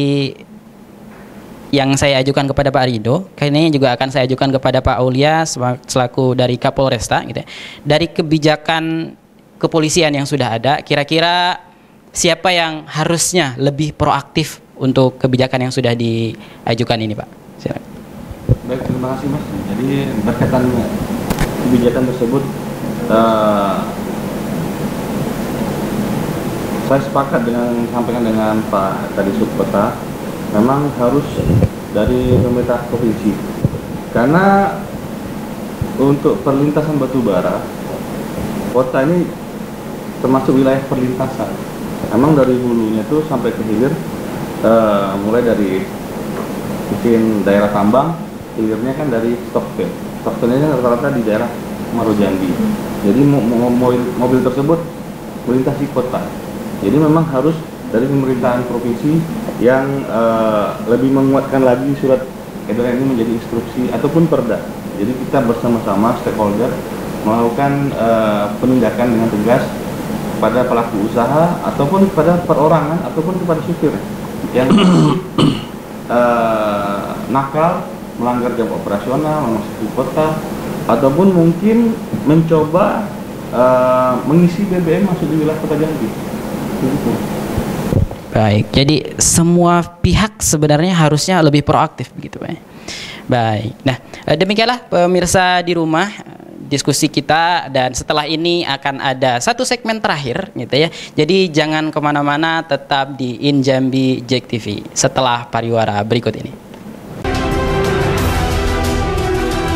yang saya ajukan kepada Pak Rido, kayaknya juga akan saya ajukan kepada Pak Aulia selaku dari Kapolresta, gitu ya. Dari kebijakan kepolisian yang sudah ada, kira-kira siapa yang harusnya lebih proaktif untuk kebijakan yang sudah diajukan ini, Pak? Silakan. Baik, terima kasih Mas. Jadi berkaitan kebijakan tersebut, uh, saya sepakat dengan sampaikan dengan Pak tadi Subkota. Memang harus dari pemerintah provinsi, karena untuk perlintasan batubara kota ini termasuk wilayah perlintasan. Memang dari hulunya tuh sampai ke hilir, uh, mulai dari mungkin daerah tambang, hilirnya kan dari Stokvel. Stokvelnya rata-rata di daerah Maro Jambi. Jadi mobil, mobil tersebut melintasi kota. Jadi memang harus dari pemerintahan provinsi yang uh, lebih menguatkan lagi surat edaran ini menjadi instruksi ataupun perda. Jadi kita bersama-sama stakeholder melakukan uh, penindakan dengan tegas pada pelaku usaha ataupun pada perorangan ataupun kepada supir yang uh, nakal, melanggar jam operasional, memasuki kota, ataupun mungkin mencoba uh, mengisi B B M masuk di wilayah Kota Jambi. Gitu. Baik, jadi semua pihak sebenarnya harusnya lebih proaktif begitu Pak. Baik, nah demikianlah pemirsa di rumah diskusi kita, dan setelah ini akan ada satu segmen terakhir gitu ya. Jadi jangan kemana-mana, tetap di In Jambi Jack T V setelah pariwara berikut ini.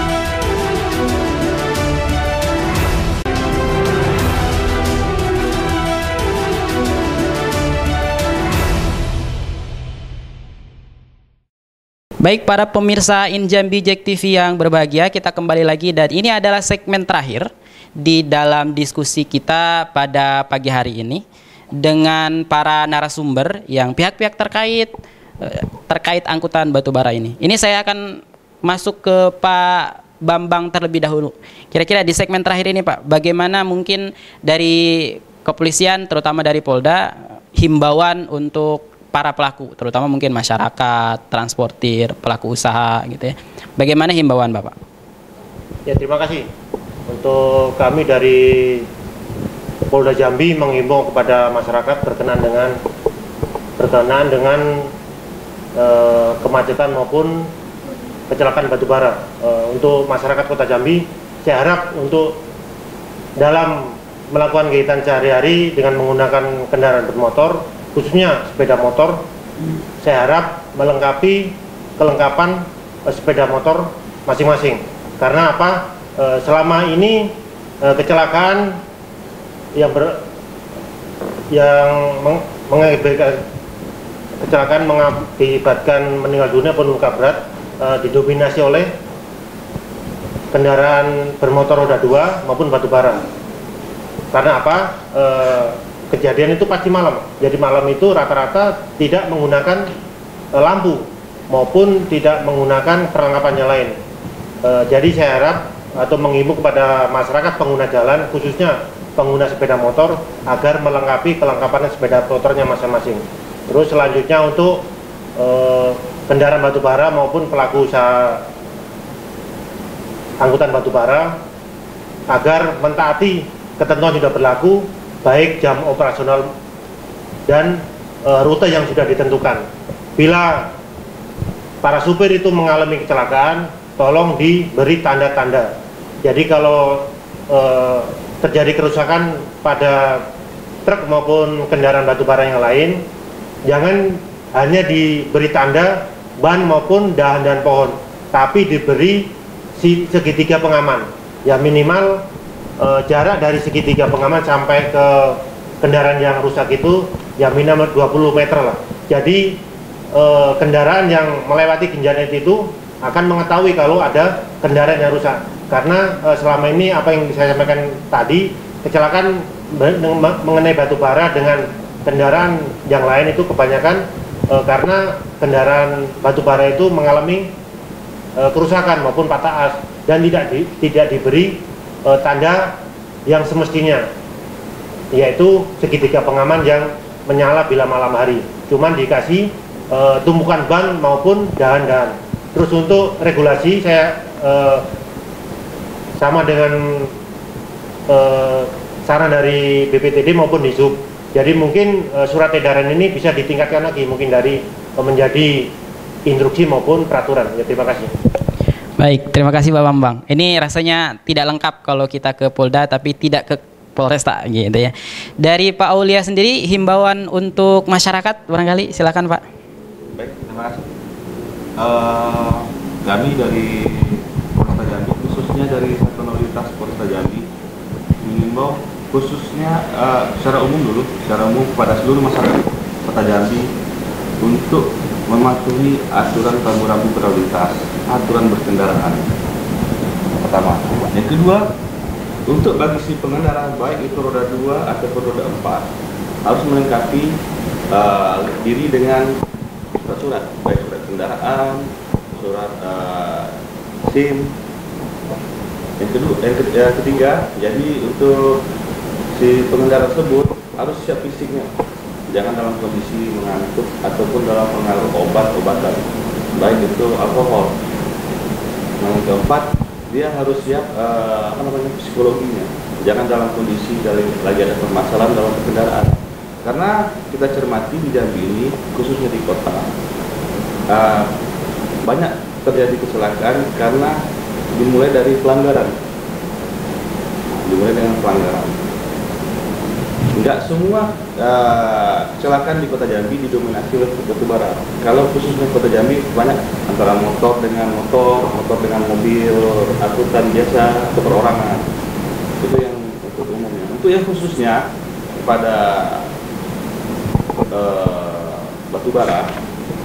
Baik para pemirsa Injambi Jack T V yang berbahagia, kita kembali lagi dan ini adalah segmen terakhir di dalam diskusi kita pada pagi hari ini dengan para narasumber yang pihak-pihak terkait terkait angkutan batubara ini. Ini saya akan masuk ke Pak Bambang terlebih dahulu. Kira-kira di segmen terakhir ini Pak, bagaimana mungkin dari kepolisian terutama dari Polda himbauan untuk para pelaku, terutama mungkin masyarakat, transportir, pelaku usaha gitu ya. Bagaimana himbauan Bapak? Ya, terima kasih. Untuk kami dari Polda Jambi menghimbau kepada masyarakat berkenaan dengan berkenaan dengan eh, kemacetan maupun kecelakaan batubara. Eh, untuk masyarakat Kota Jambi, saya harap untuk dalam melakukan kegiatan sehari-hari dengan menggunakan kendaraan bermotor, khususnya sepeda motor, saya harap melengkapi kelengkapan eh, sepeda motor masing-masing. Karena apa? Eh, selama ini eh, kecelakaan yang ber, yang meng, mengakibatkan kecelakaan mengakibatkan meninggal dunia pun luka berat eh, didominasi oleh kendaraan bermotor roda dua maupun batubara. Karena apa? Eh, kejadian itu pasti malam. Jadi malam itu rata-rata tidak menggunakan e, lampu maupun tidak menggunakan perlengkapan yang lain. E, jadi saya harap atau menghimbau kepada masyarakat pengguna jalan, khususnya pengguna sepeda motor, agar melengkapi kelengkapan sepeda motornya masing-masing. Terus selanjutnya untuk e, kendaraan batubara maupun pelaku usaha angkutan batubara agar mentaati ketentuan sudah berlaku, baik jam operasional dan e, rute yang sudah ditentukan. Bila para supir itu mengalami kecelakaan, tolong diberi tanda-tanda. Jadi kalau e, terjadi kerusakan pada truk maupun kendaraan batubara yang lain, jangan hanya diberi tanda ban maupun dahan dan pohon, tapi diberi si, segitiga pengaman. Ya minimal Uh, jarak dari segitiga pengaman sampai ke kendaraan yang rusak itu ya minimal dua puluh meter lah. Jadi uh, kendaraan yang melewati genjaan itu akan mengetahui kalau ada kendaraan yang rusak. Karena uh, selama ini apa yang saya sampaikan tadi, kecelakaan mengenai batubara dengan kendaraan yang lain itu kebanyakan uh, karena kendaraan batubara itu mengalami uh, kerusakan maupun patah as dan tidak di, tidak diberi Uh, tanda yang semestinya, yaitu segitiga pengaman yang menyala bila malam hari. Cuman dikasih uh, tumpukan ban maupun dahan-dahan. Terus untuk regulasi saya uh, sama dengan uh, saran dari B P T D maupun Dishub. Jadi mungkin uh, surat edaran ini bisa ditingkatkan lagi, mungkin dari uh, menjadi instruksi maupun peraturan. Ya, terima kasih. Baik, terima kasih Pak Bambang. Ini rasanya tidak lengkap kalau kita ke Polda tapi tidak ke Polresta gitu ya. Dari Pak Aulia sendiri himbauan untuk masyarakat barangkali, silakan Pak. Baik, terima kasih. Uh, kami dari Polresta Jambi, khususnya dari Satuan Lalu Lintas Polresta Jambi, mengimbau khususnya uh, secara umum dulu, secara umum kepada seluruh masyarakat Kota Jambi untuk mematuhi aturan rambu-rambu berlalu lintas, aturan berkendaraan. Pertama. Yang kedua, untuk bagi si pengendara baik itu roda dua ataupun roda empat harus melengkapi uh, diri dengan surat-surat, baik surat kendaraan, surat uh, SIM. Yang kedua, yang ketiga, jadi untuk si pengendara tersebut harus siap fisiknya. Jangan dalam kondisi mengantuk ataupun dalam pengaruh obat-obatan, baik itu alkohol. Nah, yang keempat, dia harus siap uh, apa namanya psikologinya. Jangan dalam kondisi dari, lagi ada permasalahan dalam kendaraan. Karena kita cermati di Jambi ini, khususnya di kota, uh, banyak terjadi kecelakaan karena dimulai dari pelanggaran, dimulai dengan pelanggaran. Enggak semua uh, kecelakaan di Kota Jambi didominasi oleh batubara. Kalau khususnya Kota Jambi banyak antara motor dengan motor, motor dengan mobil, angkutan biasa atau perorangan. Itu yang untuk umumnya. Untuk yang khususnya kepada uh, batubara,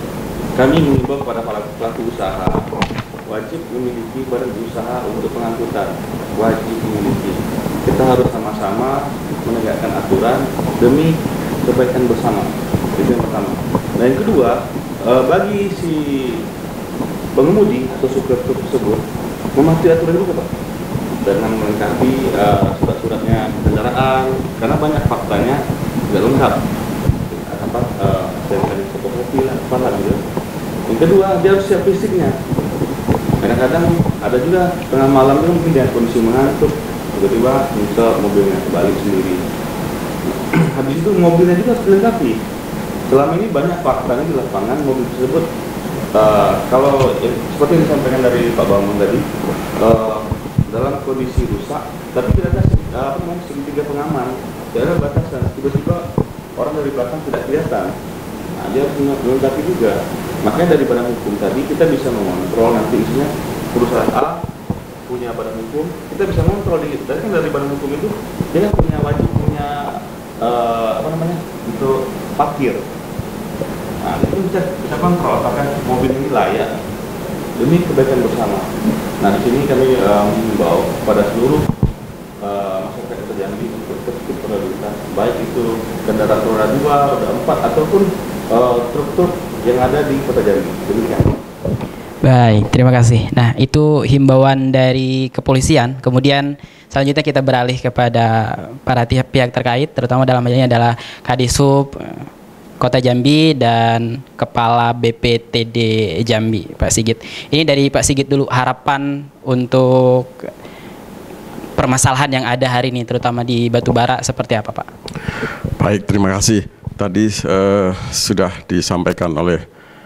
kami mengimbau kepada para pelaku usaha wajib memiliki badan usaha untuk pengangkutan, wajib memiliki. Kita harus sama-sama menegakkan aturan demi kebaikan bersama. Itu yang pertama. Nah yang kedua, eh, bagi si pengemudi atau supir tersebut mematuhi aturan juga Pak, dengan melengkapi uh, surat-suratnya kendaraan, karena banyak faktanya tidak lengkap. Apa? Uh, saya tadi fotokopi lah, apa lah gitu. Yang kedua, dia harus siap fisiknya. Kadang-kadang ada juga tengah malam itu mungkin dia kondisi mengantuk, tiba-tiba muncul mobilnya balik sendiri. Habis itu mobilnya juga harus dilengkapi. Selama ini banyak faktanya di lapangan mobil tersebut uh, kalau ya, seperti yang disampaikan dari Pak Bambang tadi, uh, dalam kondisi rusak, tapi tidak ada uh, apa namanya segitiga pengaman, tidak ada batasan. Tiba-tiba orang dari belakang tidak kelihatan. Nah, dia harus melengkapi juga. Makanya dari badan hukum tadi kita bisa mengontrol nanti isinya perusahaan A punya badan hukum, kita bisa mengontrol di. Dari kan dari badan hukum itu dia kan punya wajib punya uh, apa namanya untuk parkir. Nah itu bisa bisa kontrol apakah mobil ini layak demi kebaikan bersama. Nah di sini kami mengimbau um, pada seluruh uh, masyarakat Kota Jambi untuk tertib berlalu lintas, baik itu kendaraan roda dua, roda empat ataupun uh, truk-truk yang ada di Kota Jambi. Demikian. Baik, terima kasih. Nah, itu himbauan dari kepolisian. Kemudian selanjutnya kita beralih kepada para pihak terkait, terutama dalam hal ini adalah Kadisub Kota Jambi dan Kepala B P T D Jambi, Pak Sigit. Ini dari Pak Sigit dulu, harapan untuk permasalahan yang ada hari ini, terutama di batubara, seperti apa, Pak? Baik, terima kasih. Tadi uh, sudah disampaikan oleh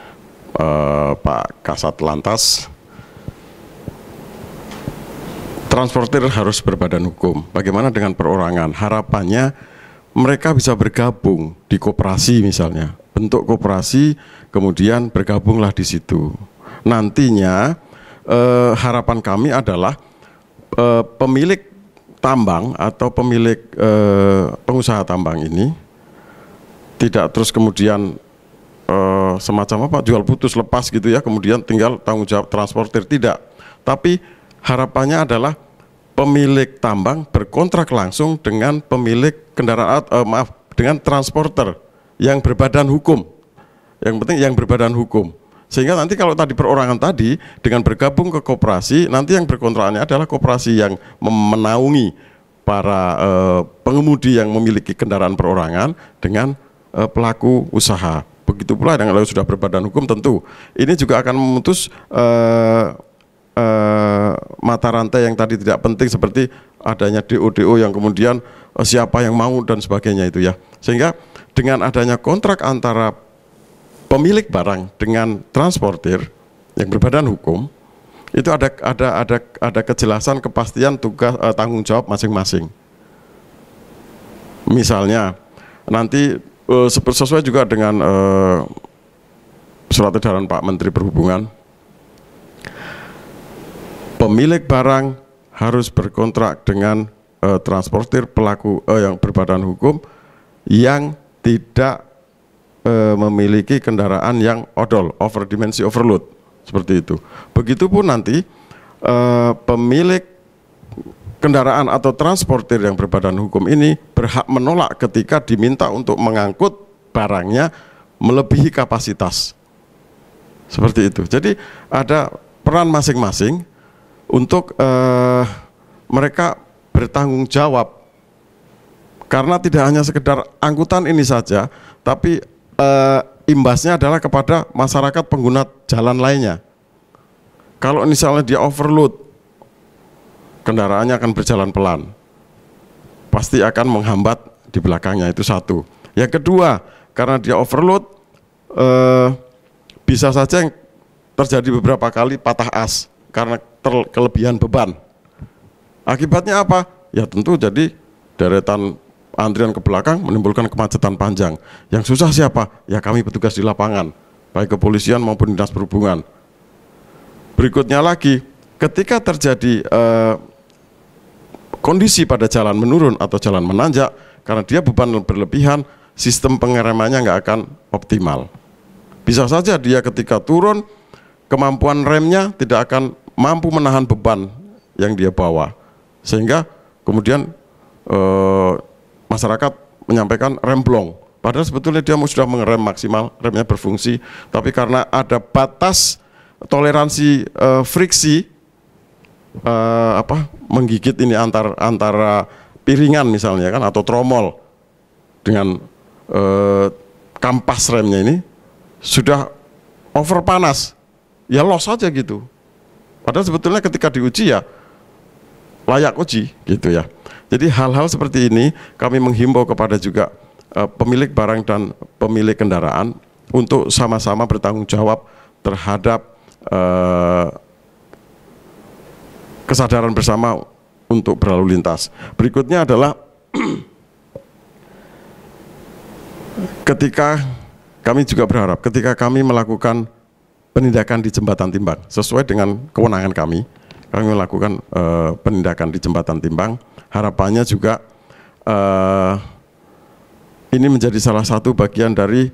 uh, Pak Kasat Lantas. Transportir harus berbadan hukum. Bagaimana dengan perorangan? Harapannya mereka bisa bergabung di koperasi misalnya, bentuk koperasi, kemudian bergabunglah di situ. Nantinya eh, harapan kami adalah eh, pemilik tambang atau pemilik eh, pengusaha tambang ini tidak terus kemudian eh, semacam apa jual putus lepas gitu ya, kemudian tinggal tanggung jawab transportir, tidak. Tapi harapannya adalah pemilik tambang berkontrak langsung dengan pemilik kendaraan, uh, maaf, dengan transporter yang berbadan hukum. Yang penting yang berbadan hukum. Sehingga nanti kalau tadi perorangan tadi dengan bergabung ke koperasi, nanti yang berkontraknya adalah koperasi yang menaungi para uh, pengemudi yang memiliki kendaraan perorangan dengan uh, pelaku usaha. Begitu pula dengan kalau sudah berbadan hukum, tentu ini juga akan memutus uh, Uh, mata rantai yang tadi tidak penting seperti adanya D O D O yang kemudian uh, siapa yang mau dan sebagainya itu ya. Sehingga dengan adanya kontrak antara pemilik barang dengan transportir yang berbadan hukum, itu ada ada ada ada kejelasan kepastian tugas uh, tanggung jawab masing-masing. Misalnya nanti uh, sesuai juga dengan uh, surat edaran Pak Menteri Perhubungan, pemilik barang harus berkontrak dengan uh, transportir pelaku uh, yang berbadan hukum yang tidak uh, memiliki kendaraan yang odol, over dimensi overload, seperti itu. Begitupun nanti uh, pemilik kendaraan atau transportir yang berbadan hukum ini berhak menolak ketika diminta untuk mengangkut barangnya melebihi kapasitas, seperti itu. Jadi ada peran masing-masing untuk uh, mereka bertanggung jawab, karena tidak hanya sekedar angkutan ini saja, tapi uh, imbasnya adalah kepada masyarakat pengguna jalan lainnya. Kalau misalnya dia overload, kendaraannya akan berjalan pelan, pasti akan menghambat di belakangnya, itu satu. Yang kedua, karena dia overload, uh, bisa saja yang terjadi beberapa kali patah as karena kelebihan beban. Akibatnya apa? Ya tentu jadi deretan antrian ke belakang menimbulkan kemacetan panjang. Yang susah siapa? Ya kami petugas di lapangan, baik kepolisian maupun dinas perhubungan. Berikutnya lagi, ketika terjadi eh, kondisi pada jalan menurun atau jalan menanjak, karena dia beban berlebihan, sistem pengeremannya nggak akan optimal. Bisa saja dia ketika turun kemampuan remnya tidak akan mampu menahan beban yang dia bawa, sehingga kemudian eh, masyarakat menyampaikan rem blong. Padahal sebetulnya dia sudah mengerem maksimal, remnya berfungsi, tapi karena ada batas toleransi eh, friksi, eh, apa menggigit ini antar antara piringan misalnya kan, atau tromol dengan eh, kampas remnya ini sudah over panas, ya loss saja gitu. Padahal sebetulnya ketika diuji ya layak uji gitu ya. Jadi hal-hal seperti ini kami menghimbau kepada juga uh, pemilik barang dan pemilik kendaraan untuk sama-sama bertanggung jawab terhadap uh, kesadaran bersama untuk berlalu lintas. Berikutnya adalah ketika kami juga berharap ketika kami melakukan penindakan di jembatan timbang sesuai dengan kewenangan kami, kami melakukan uh, penindakan di jembatan timbang. Harapannya juga uh, ini menjadi salah satu bagian dari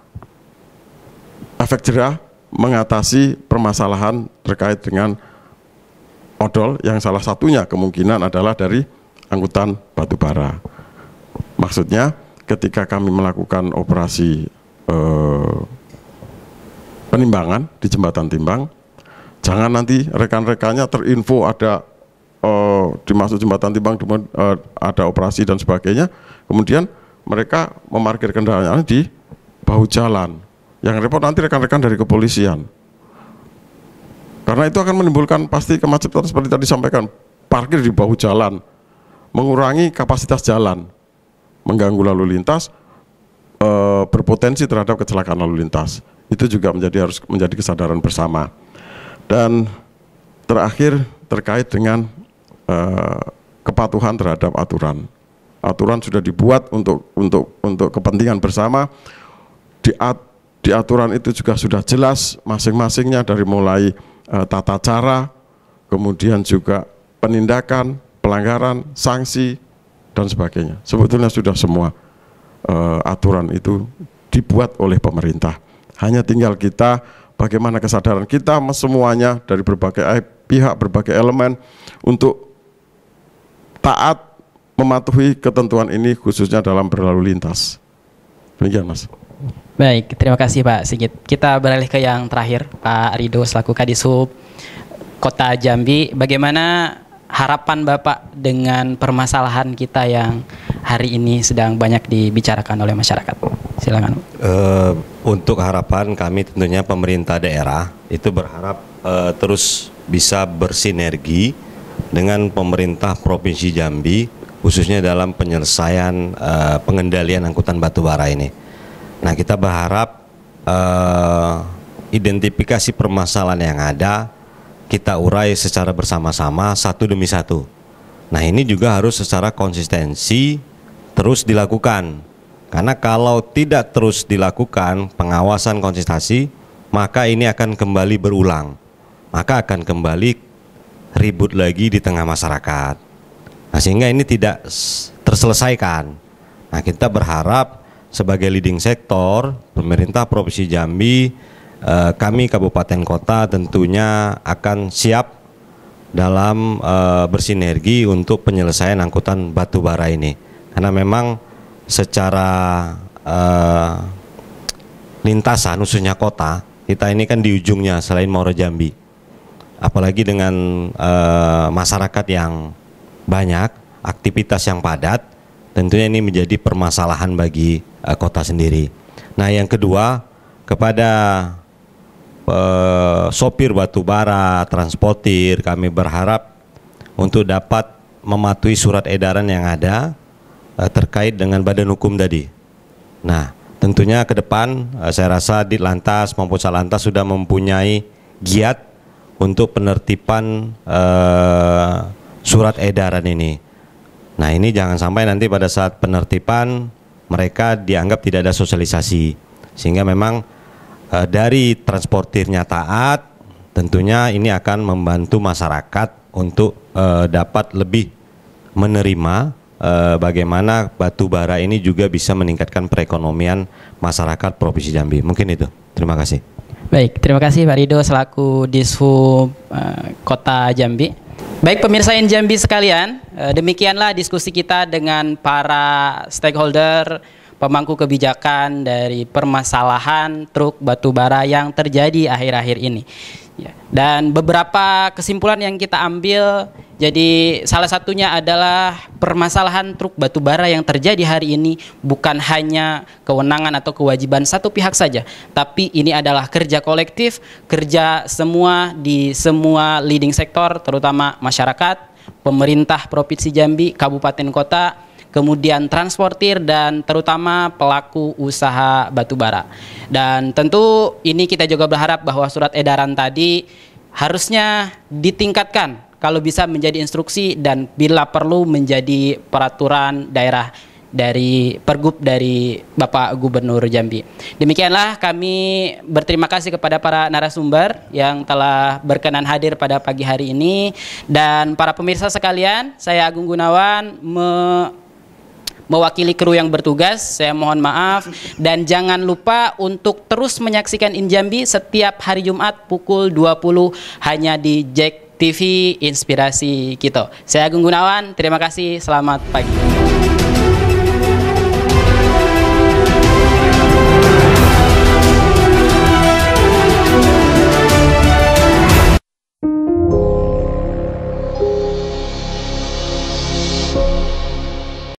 efek jerah mengatasi permasalahan terkait dengan odol yang salah satunya kemungkinan adalah dari angkutan batubara. Maksudnya ketika kami melakukan operasi uh, penimbangan di jembatan timbang, jangan nanti rekan-rekannya terinfo ada uh, dimasuk jembatan timbang, uh, ada operasi dan sebagainya, kemudian mereka memarkir kendaraan di bahu jalan. Yang repot nanti rekan-rekan dari kepolisian. Karena itu akan menimbulkan pasti kemacetan seperti tadi disampaikan, parkir di bahu jalan, mengurangi kapasitas jalan, mengganggu lalu lintas, uh, berpotensi terhadap kecelakaan lalu lintas. Itu juga menjadi harus menjadi kesadaran bersama. Dan terakhir terkait dengan uh, kepatuhan terhadap aturan. Aturan sudah dibuat untuk untuk untuk kepentingan bersama. Di, at, di aturan itu juga sudah jelas masing-masingnya dari mulai uh, tata cara, kemudian juga penindakan, pelanggaran, sanksi dan sebagainya. Sebetulnya sudah semua uh, aturan itu dibuat oleh pemerintah. Hanya tinggal kita bagaimana kesadaran kita semuanya dari berbagai pihak, berbagai elemen untuk taat mematuhi ketentuan ini khususnya dalam berlalu lintas. Demikian Mas. Baik, terima kasih Pak Sigit. Kita beralih ke yang terakhir, Pak Rido selaku Kadishub Kota Jambi. Bagaimana harapan Bapak dengan permasalahan kita yang hari ini sedang banyak dibicarakan oleh masyarakat? Silakan. Uh, untuk harapan kami tentunya pemerintah daerah itu berharap uh, terus bisa bersinergi dengan pemerintah Provinsi Jambi khususnya dalam penyelesaian uh, pengendalian angkutan batubara ini. Nah, kita berharap uh, identifikasi permasalahan yang ada kita urai secara bersama-sama satu demi satu. Nah, ini juga harus secara konsistensi terus dilakukan. Karena kalau tidak terus dilakukan pengawasan konsistensi, maka ini akan kembali berulang. Maka akan kembali ribut lagi di tengah masyarakat. Nah, sehingga ini tidak terselesaikan. Nah, kita berharap sebagai leading sektor, pemerintah Provinsi Jambi, eh, kami kabupaten kota tentunya akan siap dalam eh, bersinergi untuk penyelesaian angkutan batubara ini. Karena memang secara uh, lintasan khususnya kota kita ini kan di ujungnya selain Muara Jambi, apalagi dengan uh, masyarakat yang banyak, aktivitas yang padat, tentunya ini menjadi permasalahan bagi uh, kota sendiri. Nah, yang kedua kepada uh, sopir batubara, transportir, kami berharap untuk dapat mematuhi surat edaran yang ada terkait dengan badan hukum tadi. Nah, tentunya ke depan saya rasa Ditlantas maupun Satlantas sudah mempunyai giat untuk penertiban eh, surat edaran ini. Nah, ini jangan sampai nanti pada saat penertiban mereka dianggap tidak ada sosialisasi, sehingga memang eh, dari transportirnya taat, tentunya ini akan membantu masyarakat untuk eh, dapat lebih menerima Uh, bagaimana batu bara ini juga bisa meningkatkan perekonomian masyarakat Provinsi Jambi. Mungkin itu. Terima kasih. Baik, terima kasih Pak Rido selaku Dishub uh, Kota Jambi. Baik pemirsa In Jambi sekalian, uh, demikianlah diskusi kita dengan para stakeholder, pemangku kebijakan dari permasalahan truk batubara yang terjadi akhir-akhir ini. Ya. Dan beberapa kesimpulan yang kita ambil, jadi salah satunya adalah permasalahan truk batubara yang terjadi hari ini bukan hanya kewenangan atau kewajiban satu pihak saja, tapi ini adalah kerja kolektif, kerja semua di semua leading sektor, terutama masyarakat, pemerintah Provinsi Jambi, kabupaten kota, kemudian transportir dan terutama pelaku usaha batubara. Dan tentu ini kita juga berharap bahwa surat edaran tadi harusnya ditingkatkan kalau bisa menjadi instruksi dan bila perlu menjadi peraturan daerah dari Pergub dari Bapak Gubernur Jambi. Demikianlah kami berterima kasih kepada para narasumber yang telah berkenan hadir pada pagi hari ini, dan para pemirsa sekalian, saya Agung Gunawan me mewakili kru yang bertugas, saya mohon maaf, dan jangan lupa untuk terus menyaksikan In Jambi setiap hari Jumat pukul dua puluh hanya di Jack T V Inspirasi Kita. Saya Agung Gunawan, terima kasih, selamat pagi.